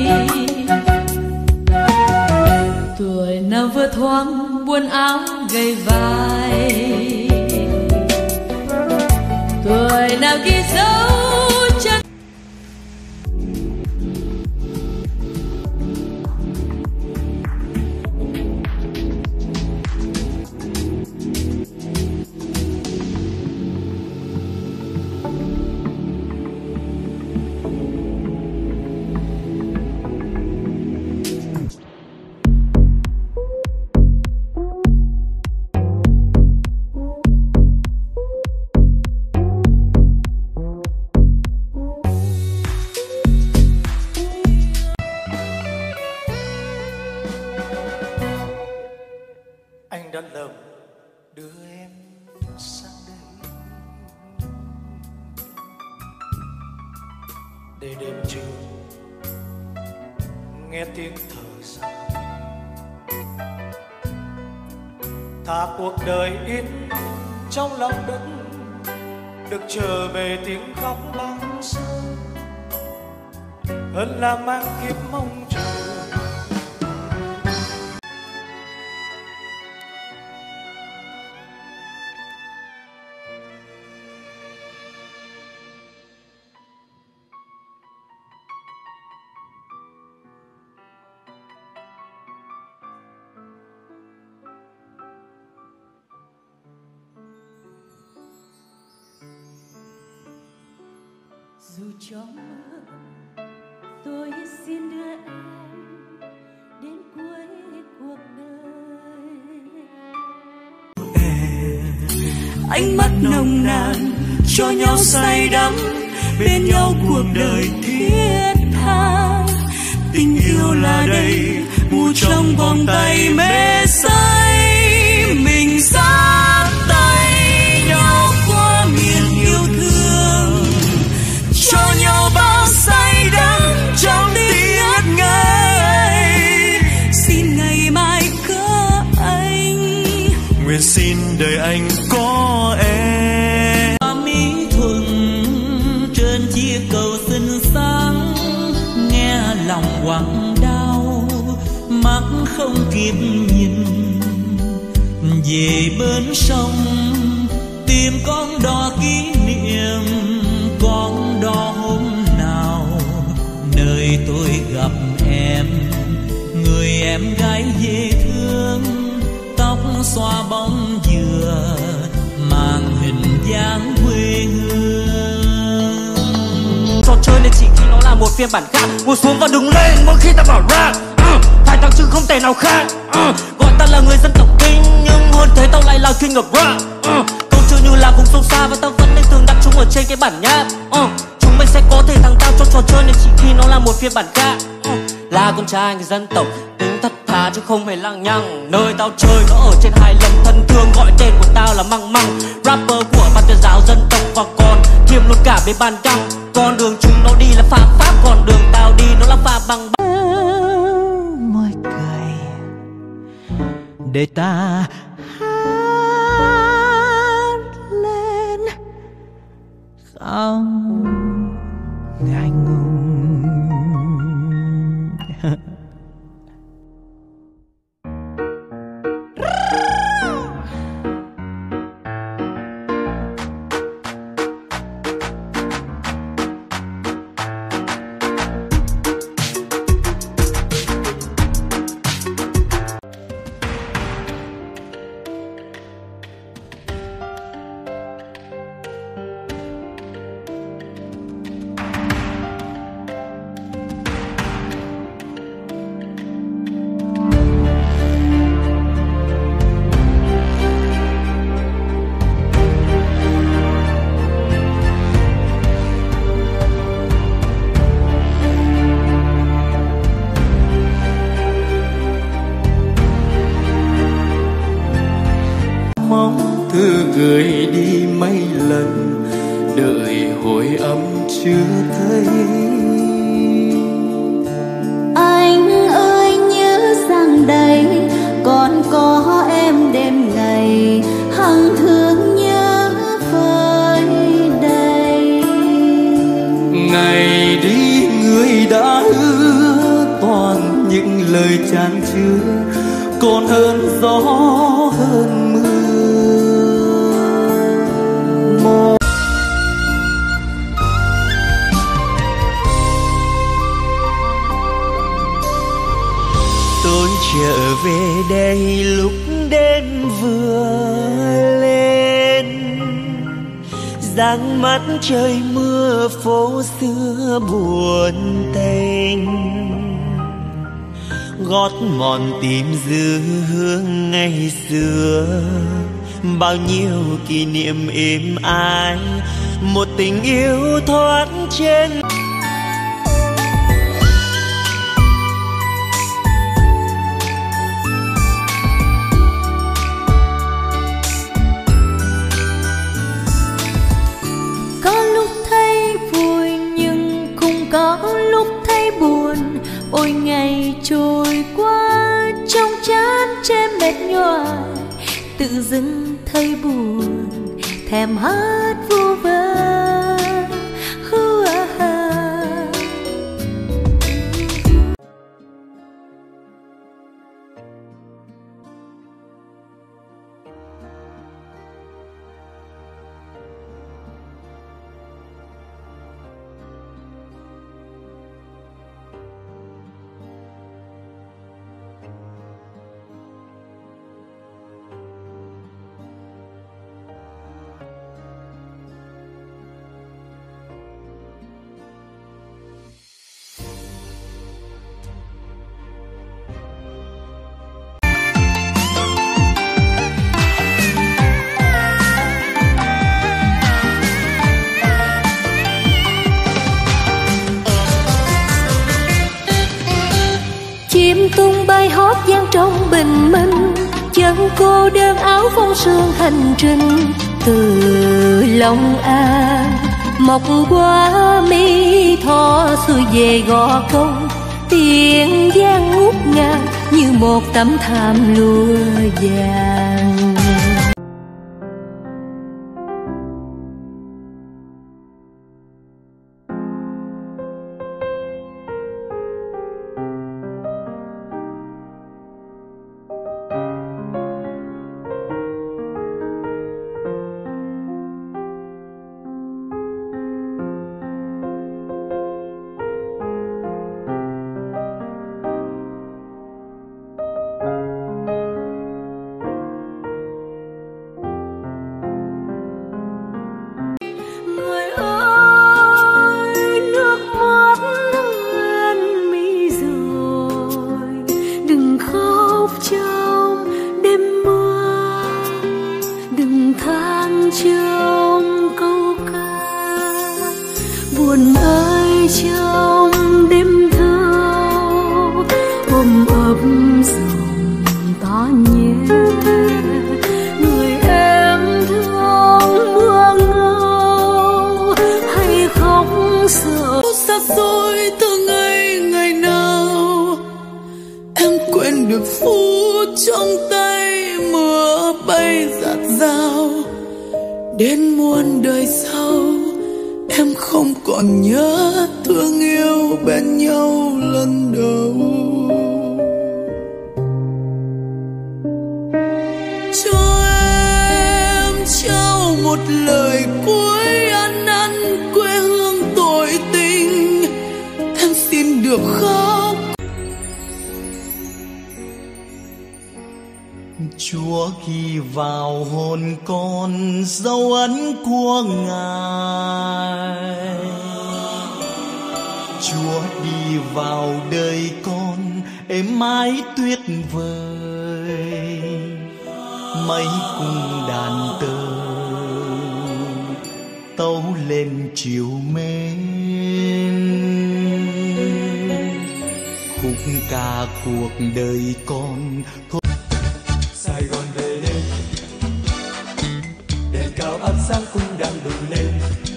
Tuổi nào vừa thoáng buồn áo gầy vai, tuổi nào ghi dấu chân. Anh đã lầm đưa em sang đây để đêm trường nghe tiếng thở dài. Thà cuộc đời in trong lòng đất, được trở về tiếng khóc lắng sâu, hơn là mang kiếp mong chờ. Dù cho mơ tôi xin đưa em đến cuối cuộc đời. Ánh mắt nồng nàn cho nhau say đắm, bên nhau cuộc đời thiết tha. Tình yêu là đây ngủ trong vòng tay mê say, mình dắt tay nhau qua miền yêu thương, cho nhau bao say đắm trong tiếng ngày. Xin ngày mai có anh, nguyện xin đời anh có em. Mỹ Thuận trên chiếc cầu xinh xắn, nghe lòng quặn đau, mắt không kịp nhìn. Về bên sông tìm con đò kỷ niệm, con đò hôm nào nơi tôi gặp em. Người em gái dễ thương, tóc xõa bóng dừa, mang hình dáng quê hương. Trò chơi này chỉ khi nó là một phiên bản khác, ngồi xuống và đứng lên mỗi khi ta bảo ra. uh, Phải thằng chứ không thể nào khác. uh, Gọi ta là người dân tộc Kinh, nhưng hơn thế tao lại là king of rap. uh, Câu chưa như là vùng sâu xa và tao vẫn nên thường đặt chúng ở trên cái bản nháp. uh, Chúng mình sẽ có thể thắng tao trong trò chơi này chỉ khi nó là một phiên bản khác. uh, Là con trai người dân tộc, tính thật thà chứ không hề lăng nhăng. Nơi tao chơi nó ở trên hai lần thân thương, gọi tên của tao là Măng Măng. Rapper của ban tuyên giáo dân tộc và còn kiêm luôn cả bên ban căng. Con đường chúng nó đi là phạm pháp, còn đường tao đi nó là pha bằng môi cười để ta hát lên không ngại ngùng. Thư gửi đi mấy lần, đợi hồi âm chưa thấy. Anh ơi nhớ rằng đây còn có em đêm ngày, hằng thương nhớ vơi đầy. Ngày đi người đã hứa toàn những lời chan chứa, còn hơn gió hơn mưa. Tôi trở về đây lúc đêm vừa lên, dáng mắt trời mưa phố xưa buồn tênh, gót mòn tìm dư hương ngày xưa. Bao nhiêu kỷ niệm êm ái, một tình yêu thoáng trên. Có lúc thấy vui nhưng cũng có lúc thấy buồn. Ôi ngày trôi qua trong chán chê mệt nhoài, tự dưng thấy buồn thèm hát vu vơ. Hú à à. mình mình, chẳng cô đơn áo phong sương hành trình từ Long An. Mọc qua mi thọ xuôi về Gò Công, Tiền Giang ngút ngàn như một tấm thảm lụa vàng. Trong câu ca buồn ơi trong đêm thâu ôm ấp dòng ta nhé người em thương mưa ngâu hay khóc sợ xa xôi từ ngày ngày nào em quên được phút trong tay mưa bay rạt rào. Đến muôn đời sau em không còn nhớ thương yêu bên nhau lần đầu. Cho em trao một lời cuối ăn năn quê hương tội tình, em xin được khóc. Chúa ghi vào hồn con dấu ấn của Ngài. Chúa đi vào đời con êm ái tuyệt vời, mấy cung đàn tơ tấu lên chiều mến. Khúc ca cuộc đời con Sài Gòn về đêm, đèn cao áp sáng cũng đang bừng lên,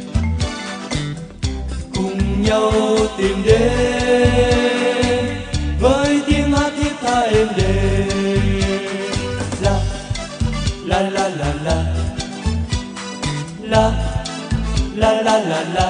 cùng nhau tìm đến với tiếng hát thiết tha êm đềm. La la la la la la la la la la.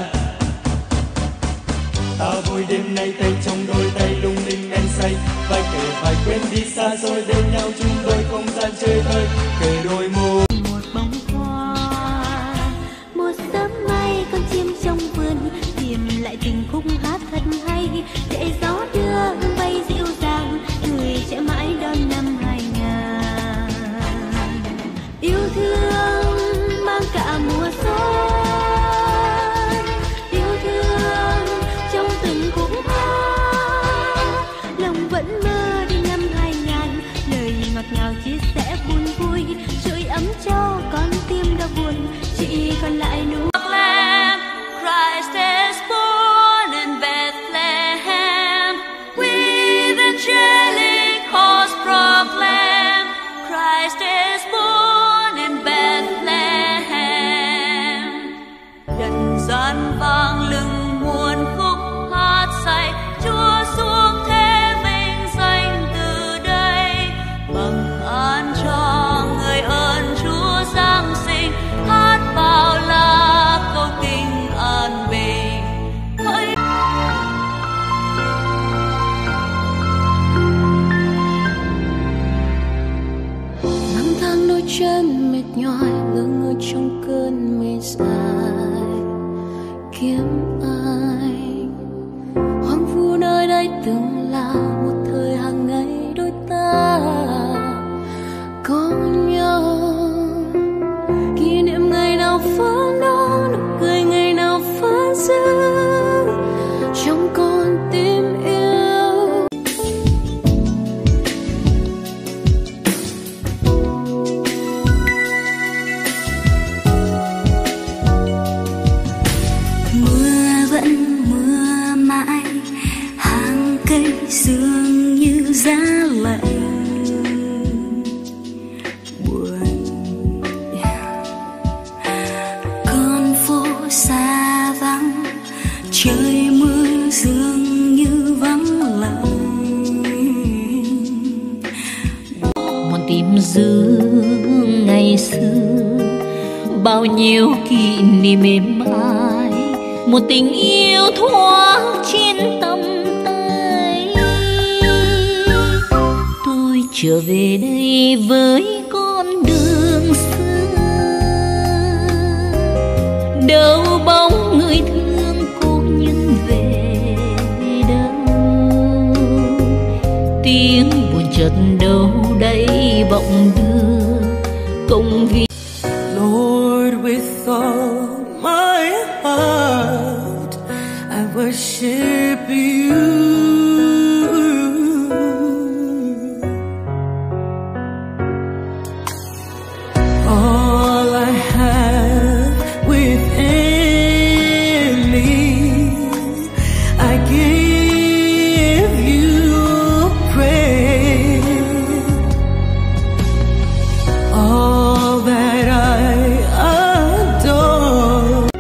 Ta vui đêm nay tay trong đôi tay lung linh men say, vai kề vai quên đi xa xôi bên nhau chung đôi không gian chơi vơi kề đôi môi. Một bông hoa, một sớm mai con chim trong vườn tìm lại tình khúc hát thật hay, để gió đưa bay dịu dàng người sẽ mãi đón năm hai ngàn. Yêu thương mang cả mùa xuân, yêu thương trong từng khúc hát, lòng vẫn mơ đi năm hai ngàn, lời ngọt ngào chia sẻ buồn vui, sưởi ấm cho con tim đau buồn, chỉ còn lại nụ Christ is born in Bethlehem, with angelic host proclaim, Christ is born in Bethlehem. Nhân gian vang lừng muôn khúc hát say, Chúa xuống thế vinh danh từ đây, bằng an cho người ơn Chúa Giáng sinh, hát bao la câu tình an bình. Hỡi năm tháng đôi chân mệt nhòi ngơ ngơ trong cơn mê dài, kiếm ai hoang vu nơi đây từng là một thời hàng ngày đôi ta có nhau, kỷ niệm ngày nào phấn đấu, nụ cười ngày nào phấn giữ trong con tim yêu. Mưa vẫn mưa mãi, hàng cây sương như giá lạnh, trời mưa dường như vắng lặng. Muốn tìm giữ ngày xưa bao nhiêu kỷ niệm êm ái, một tình yêu thoáng trên tầm tay. Tôi trở về đây với con đường xưa, đâu bóng người thương cô nhân về đâu, tiếng buồn chợt đâu đây bỗng đưa công viên. Lord, with all my heart, I worship you. All I have within me, I give you praise. All that I adore.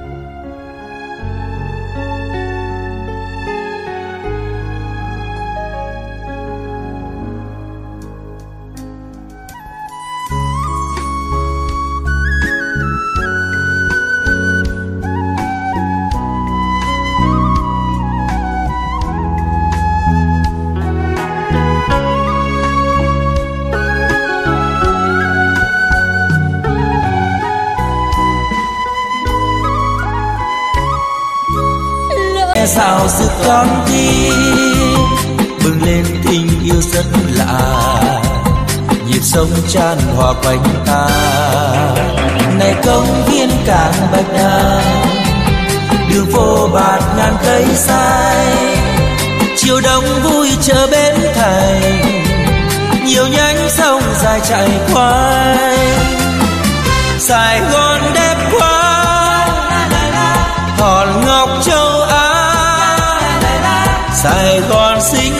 Sao sức con tim bừng lên tình yêu rất lạ, nhịp sống tràn hòa quanh ta. Này công viên cảng Bạch Đằng, đường phố bạt ngàn cây xanh, chiều đông vui chợ Bến Thành, nhiều nhánh sông dài chạy quanh. Sài Gòn đẹp quá, hòn ngọc châu Á, Sài Gòn xinh.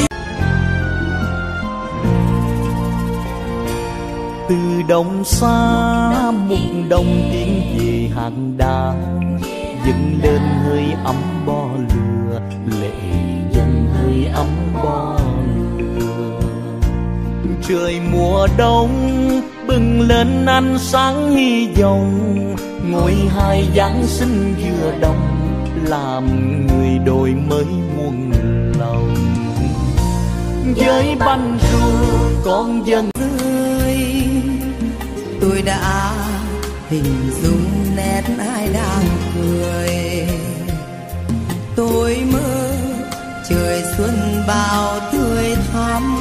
Từ đông xa một đồng tiếng về hàng đá, dâng lên hơi ấm bo lửa, lệ dâng hơi ấm bo lửa. Trời mùa đông bừng lên ánh sáng hy vọng, ngôi hai Giáng sinh vừa đông làm người đổi mới muôn lòng. Với bánh rượu con dân ơi, tôi đã hình dung nét ai đang cười. Tôi mơ trời xuân bao tươi thắm,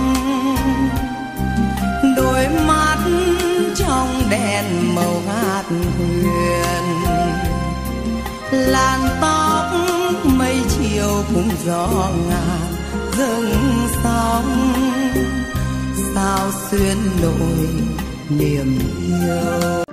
đôi mắt trong đèn màu hát huyền. Làn tóc mây chiều cũng gió ngàn dâng sóng, sao xuyên nỗi niềm yêu.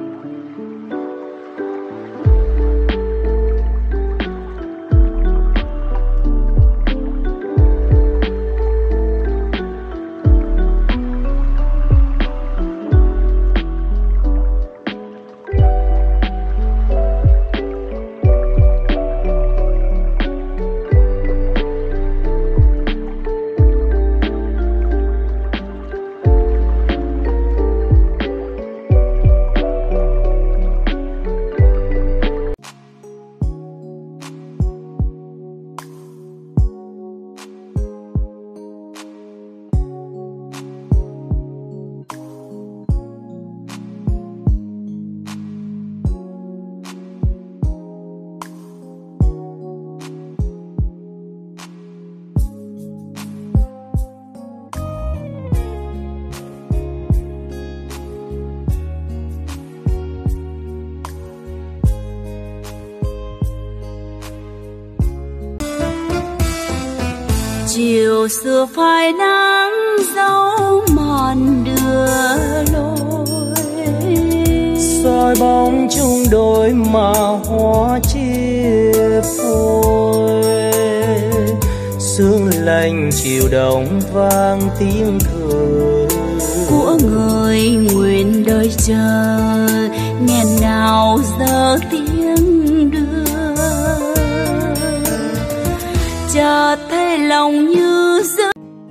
Chiều xưa phai nắng dấu mòn đưa lối, soi bóng chung đôi mà hoa chia phôi. Sương lạnh chiều đông vang tiếng thở của người nguyện đời chờ, nghẹn ngào giờ tiếng đưa. chợt thấy lòng như rơi.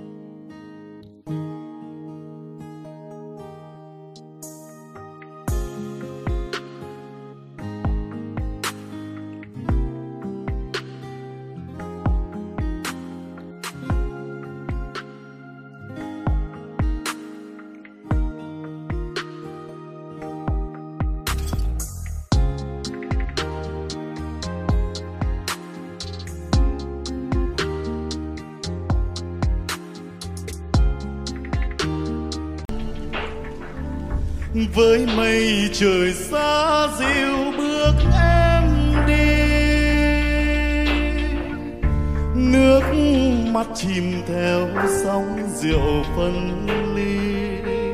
Với mây trời xa dịu bước em đi, nước mắt chìm theo sóng rượu phân ly,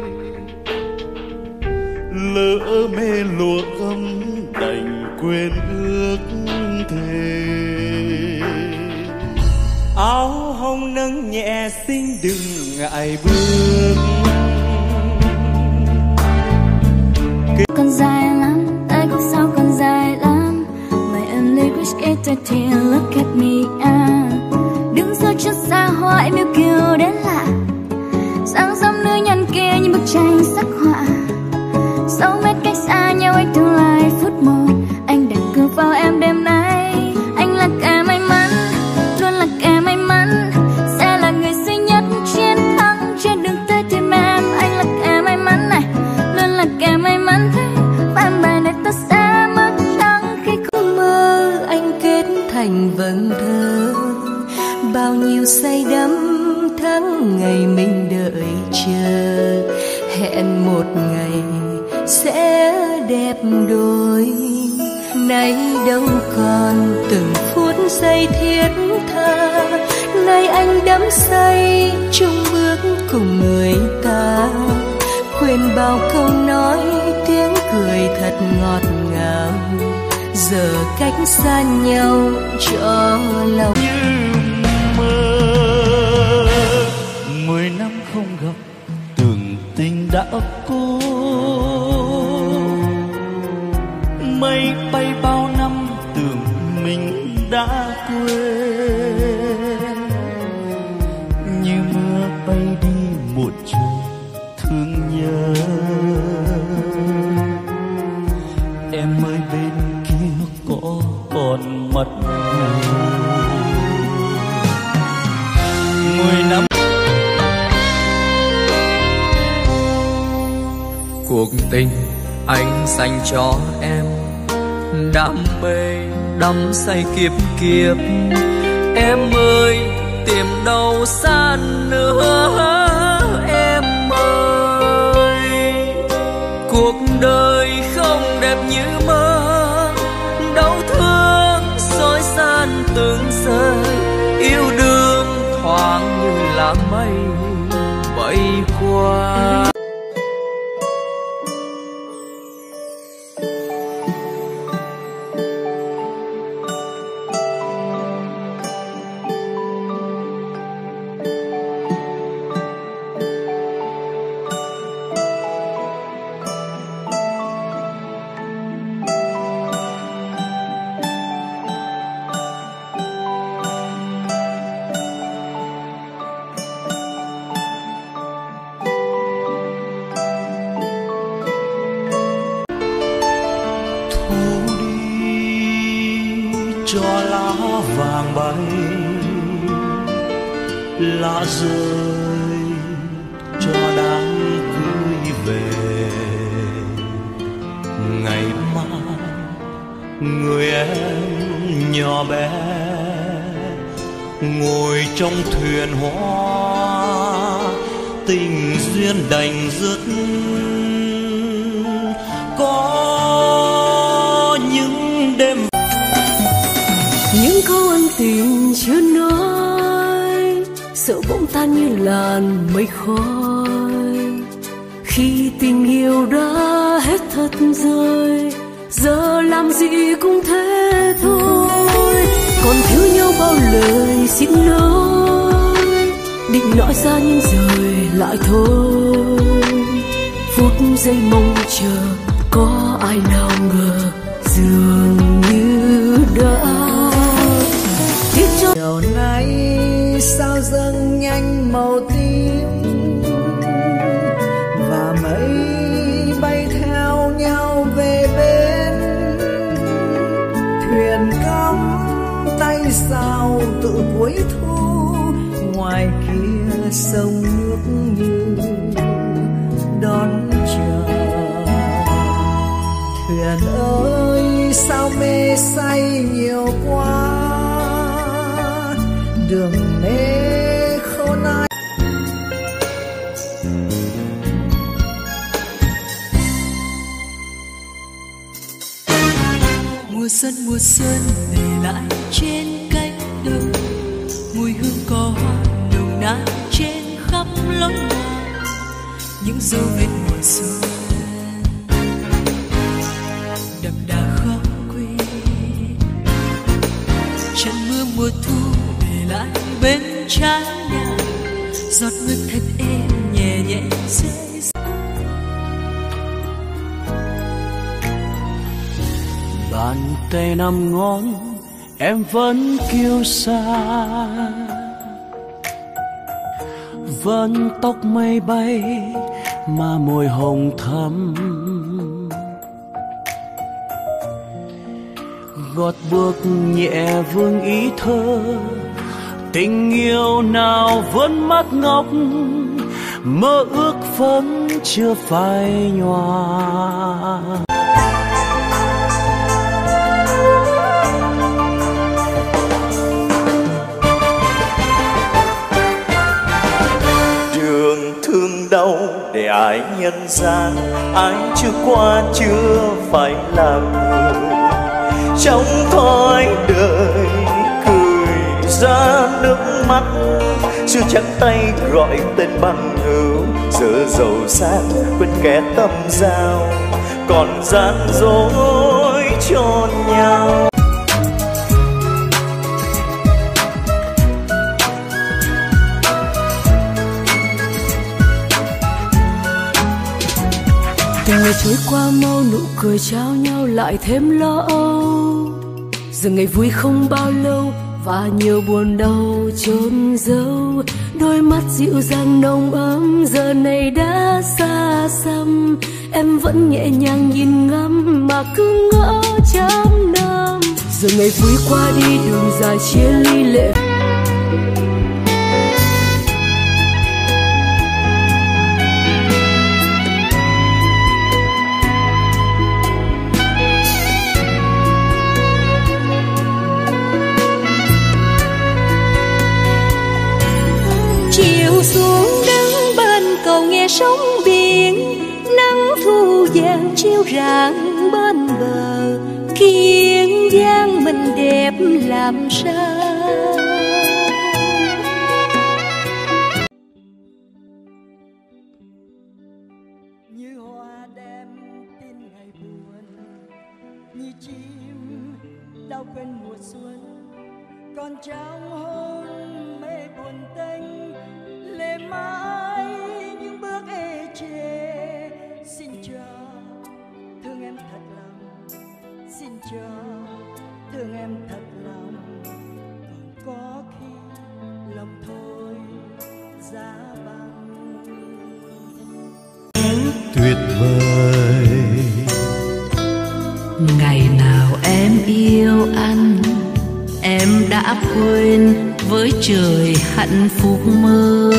lỡ mê lụa ấm đành quên ước thề. Áo hồng nâng nhẹ xinh đừng ngại bước. Còn dài lắm, tay cuộc sao còn dài lắm. My only wish get to tell, look at me ah. Đứng giữa chút xa hoa em yêu kiều đến lạ. Sáng sớm nữ nhân kia như bức tranh sắc họa. Sáu mét cách xa nhau anh tương lai phút một. Anh đặt cược vào em đêm nay. Anh là kẻ may mắn, luôn là kẻ may mắn. Sẽ là người duy nhất chiến thắng trên đường tới tìm em. Anh là kẻ may mắn này, luôn là kẻ may mắn thế. Vạn bài này ta sẽ mất trắng khi không mơ. Anh kết thành vần thơ, bao nhiêu say đắm tháng ngày mình đợi chờ. Hẹn một ngày sẽ đẹp đôi. Nay đâu còn từng phút giây thiết tha. Nay anh đắm say chung bước cùng người ta. Quên bao câu nói tiếng cười thật ngọt ngào. Giờ cách xa nhau cho lòng như mơ. Mười năm không gặp tưởng tình đã cố. Mây bay bao năm tưởng mình đã quên. Như mưa bay đi một trời thương nhớ. Em ơi bên kia có còn mắt mười năm. Cuộc tình anh dành cho em, đam mê đắm say kiếp kiếp. Em ơi tìm đâu xa nữa em ơi. Cuộc đời không đẹp như mơ, đau thương xói san từng giờ. Yêu đương thoáng như là mây bay qua. Cho lá vàng bay, lá rơi cho đám cưới về. Ngày mai người em nhỏ bé ngồi trong thuyền hoa. Tình duyên đành dứt, có những đêm những câu ân tình chưa nói, sợ bỗng tan như làn mây khói. Khi tình yêu đã hết thật rồi, giờ làm gì cũng thế thôi. Còn thiếu nhau bao lời xin lỗi, định nói ra nhưng rồi lại thôi. Phút giây mong chờ có ai nào ngờ dường như đã chiều nay màu tím và mây bay theo nhau về bên. Thuyền cắm tay sao tự cuối thu, ngoài kia sông nước như đón chờ. Thuyền ơi sao mê say nhiều quá, đường mê khôn ai. Mùa xuân mùa xuân về lại trên cánh đồng, mùi hương cỏ hoa nồng nàn trên khắp lối nhỏ, những dấu vết mùa xuân đậm đà khó quên. Trận mưa mùa thu về lại bên trái nhà, giọt mưa thật êm nhẹ nhẹ rơi. Bàn tay năm ngón em vẫn kiêu sa, vẫn tóc mây bay mà môi hồng thắm. Gót bước nhẹ vương ý thơ, tình yêu nào vẫn mắt ngọc, mơ ước vẫn chưa phai nhòa. Thương đau để ai nhân gian, ai chưa qua chưa phải là người. Trong thói đời cười ra nước mắt, chưa chắc tay gọi tên bằng hữu. Giờ giàu sang quên kẻ tâm giao, còn gian dối cho nhau. Từng ngày trôi qua mau, nụ cười trao nhau lại thêm lo âu. Giờ ngày vui không bao lâu và nhiều buồn đau chôn giấu. Đôi mắt dịu dàng nồng ấm giờ này đã xa xăm. Em vẫn nhẹ nhàng nhìn ngắm mà cứ ngỡ trăm năm. Giờ ngày vui qua đi đường dài chia ly lệ. Xuống đứng bên cầu nghe sóng biển, nắng thu vàng chiếu rạng bên bờ. Kiên giang mình đẹp làm sao. Như hoa đem tin ngày buồn, như chim đau quên mùa xuân. Còn trong hôn mê buồn tênh, lệ mãi những bước ê chề. Xin cho thương em thật lòng, xin cho thương em thật lòng. Còn có khi lòng thôi giá băng. Tuyệt vời ngày nào em yêu anh, em đã quên với trời hạnh phúc mới.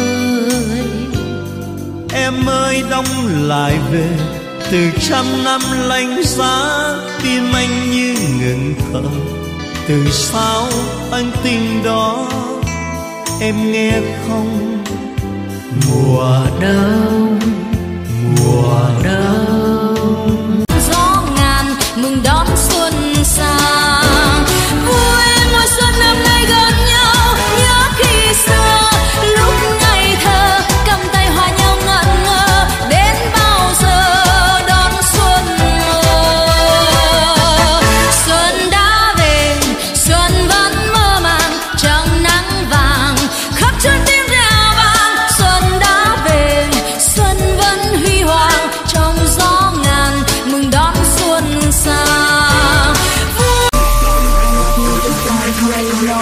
Em ơi đông lại về từ trăm năm lạnh giá, tim anh như ngừng thở. Từ sao anh tình đó em nghe không? Mùa đông, mùa đông, gió ngàn mừng đón xuân sang. Vui mùa xuân năm nay gần nhau, nhớ khi xưa lúc ngày thơ cầm tay hòa nhau ngẩn ngơ. Đến bao giờ đón xuân mơ, xuân đã về, xuân vẫn mơ màng trăng nắng vàng khắp chân tiếng reo vang. Xuân đã về, xuân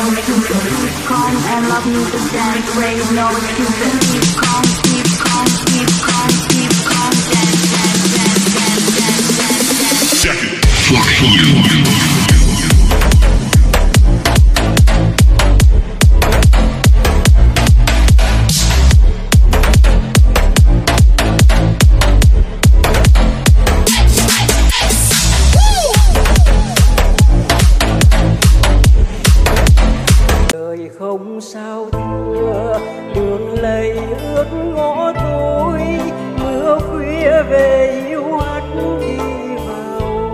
no excuses. Keep calm and love music dance. Raise no excuses. Keep calm, keep calm, keep calm, keep calm. Dance, dance, dance, dance, dance, dance, dance. Check it. Fuck you. Không sao thưa đường lầy ướt ngõ tối, mưa khuya về yêu hắt đi vào.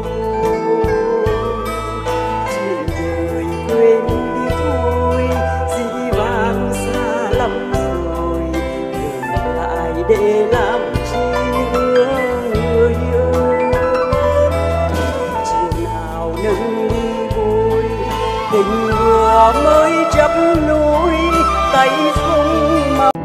Chuyện đời quên đi thôi, dĩ vãng xa lắm rồi, đừng lại để làm chi nữa người ơi. Chiều nào nâng đi vui, tình vừa mới chấp núi tay không mau.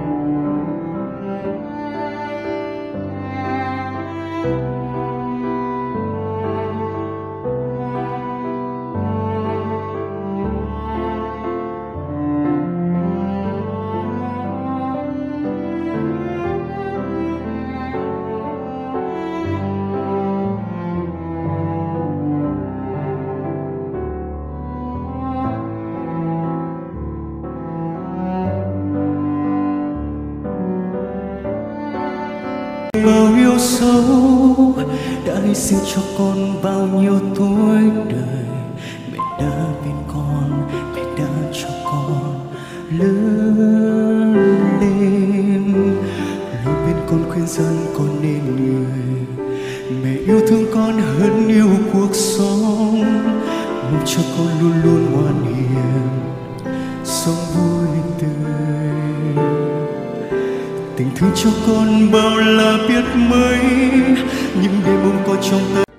Bao yêu sâu đã hy sinh cho con bao nhiêu tuổi đời. Mẹ đã bên con, mẹ đã cho con lớn lên, luôn bên con khuyên dân con nên người. Mẹ yêu thương con hơn yêu cuộc sống, mong cho con luôn luôn ngoan hiền, sống vui tươi. Tình thương cho con bao là biết mấy, những đêm ôm con trong tay.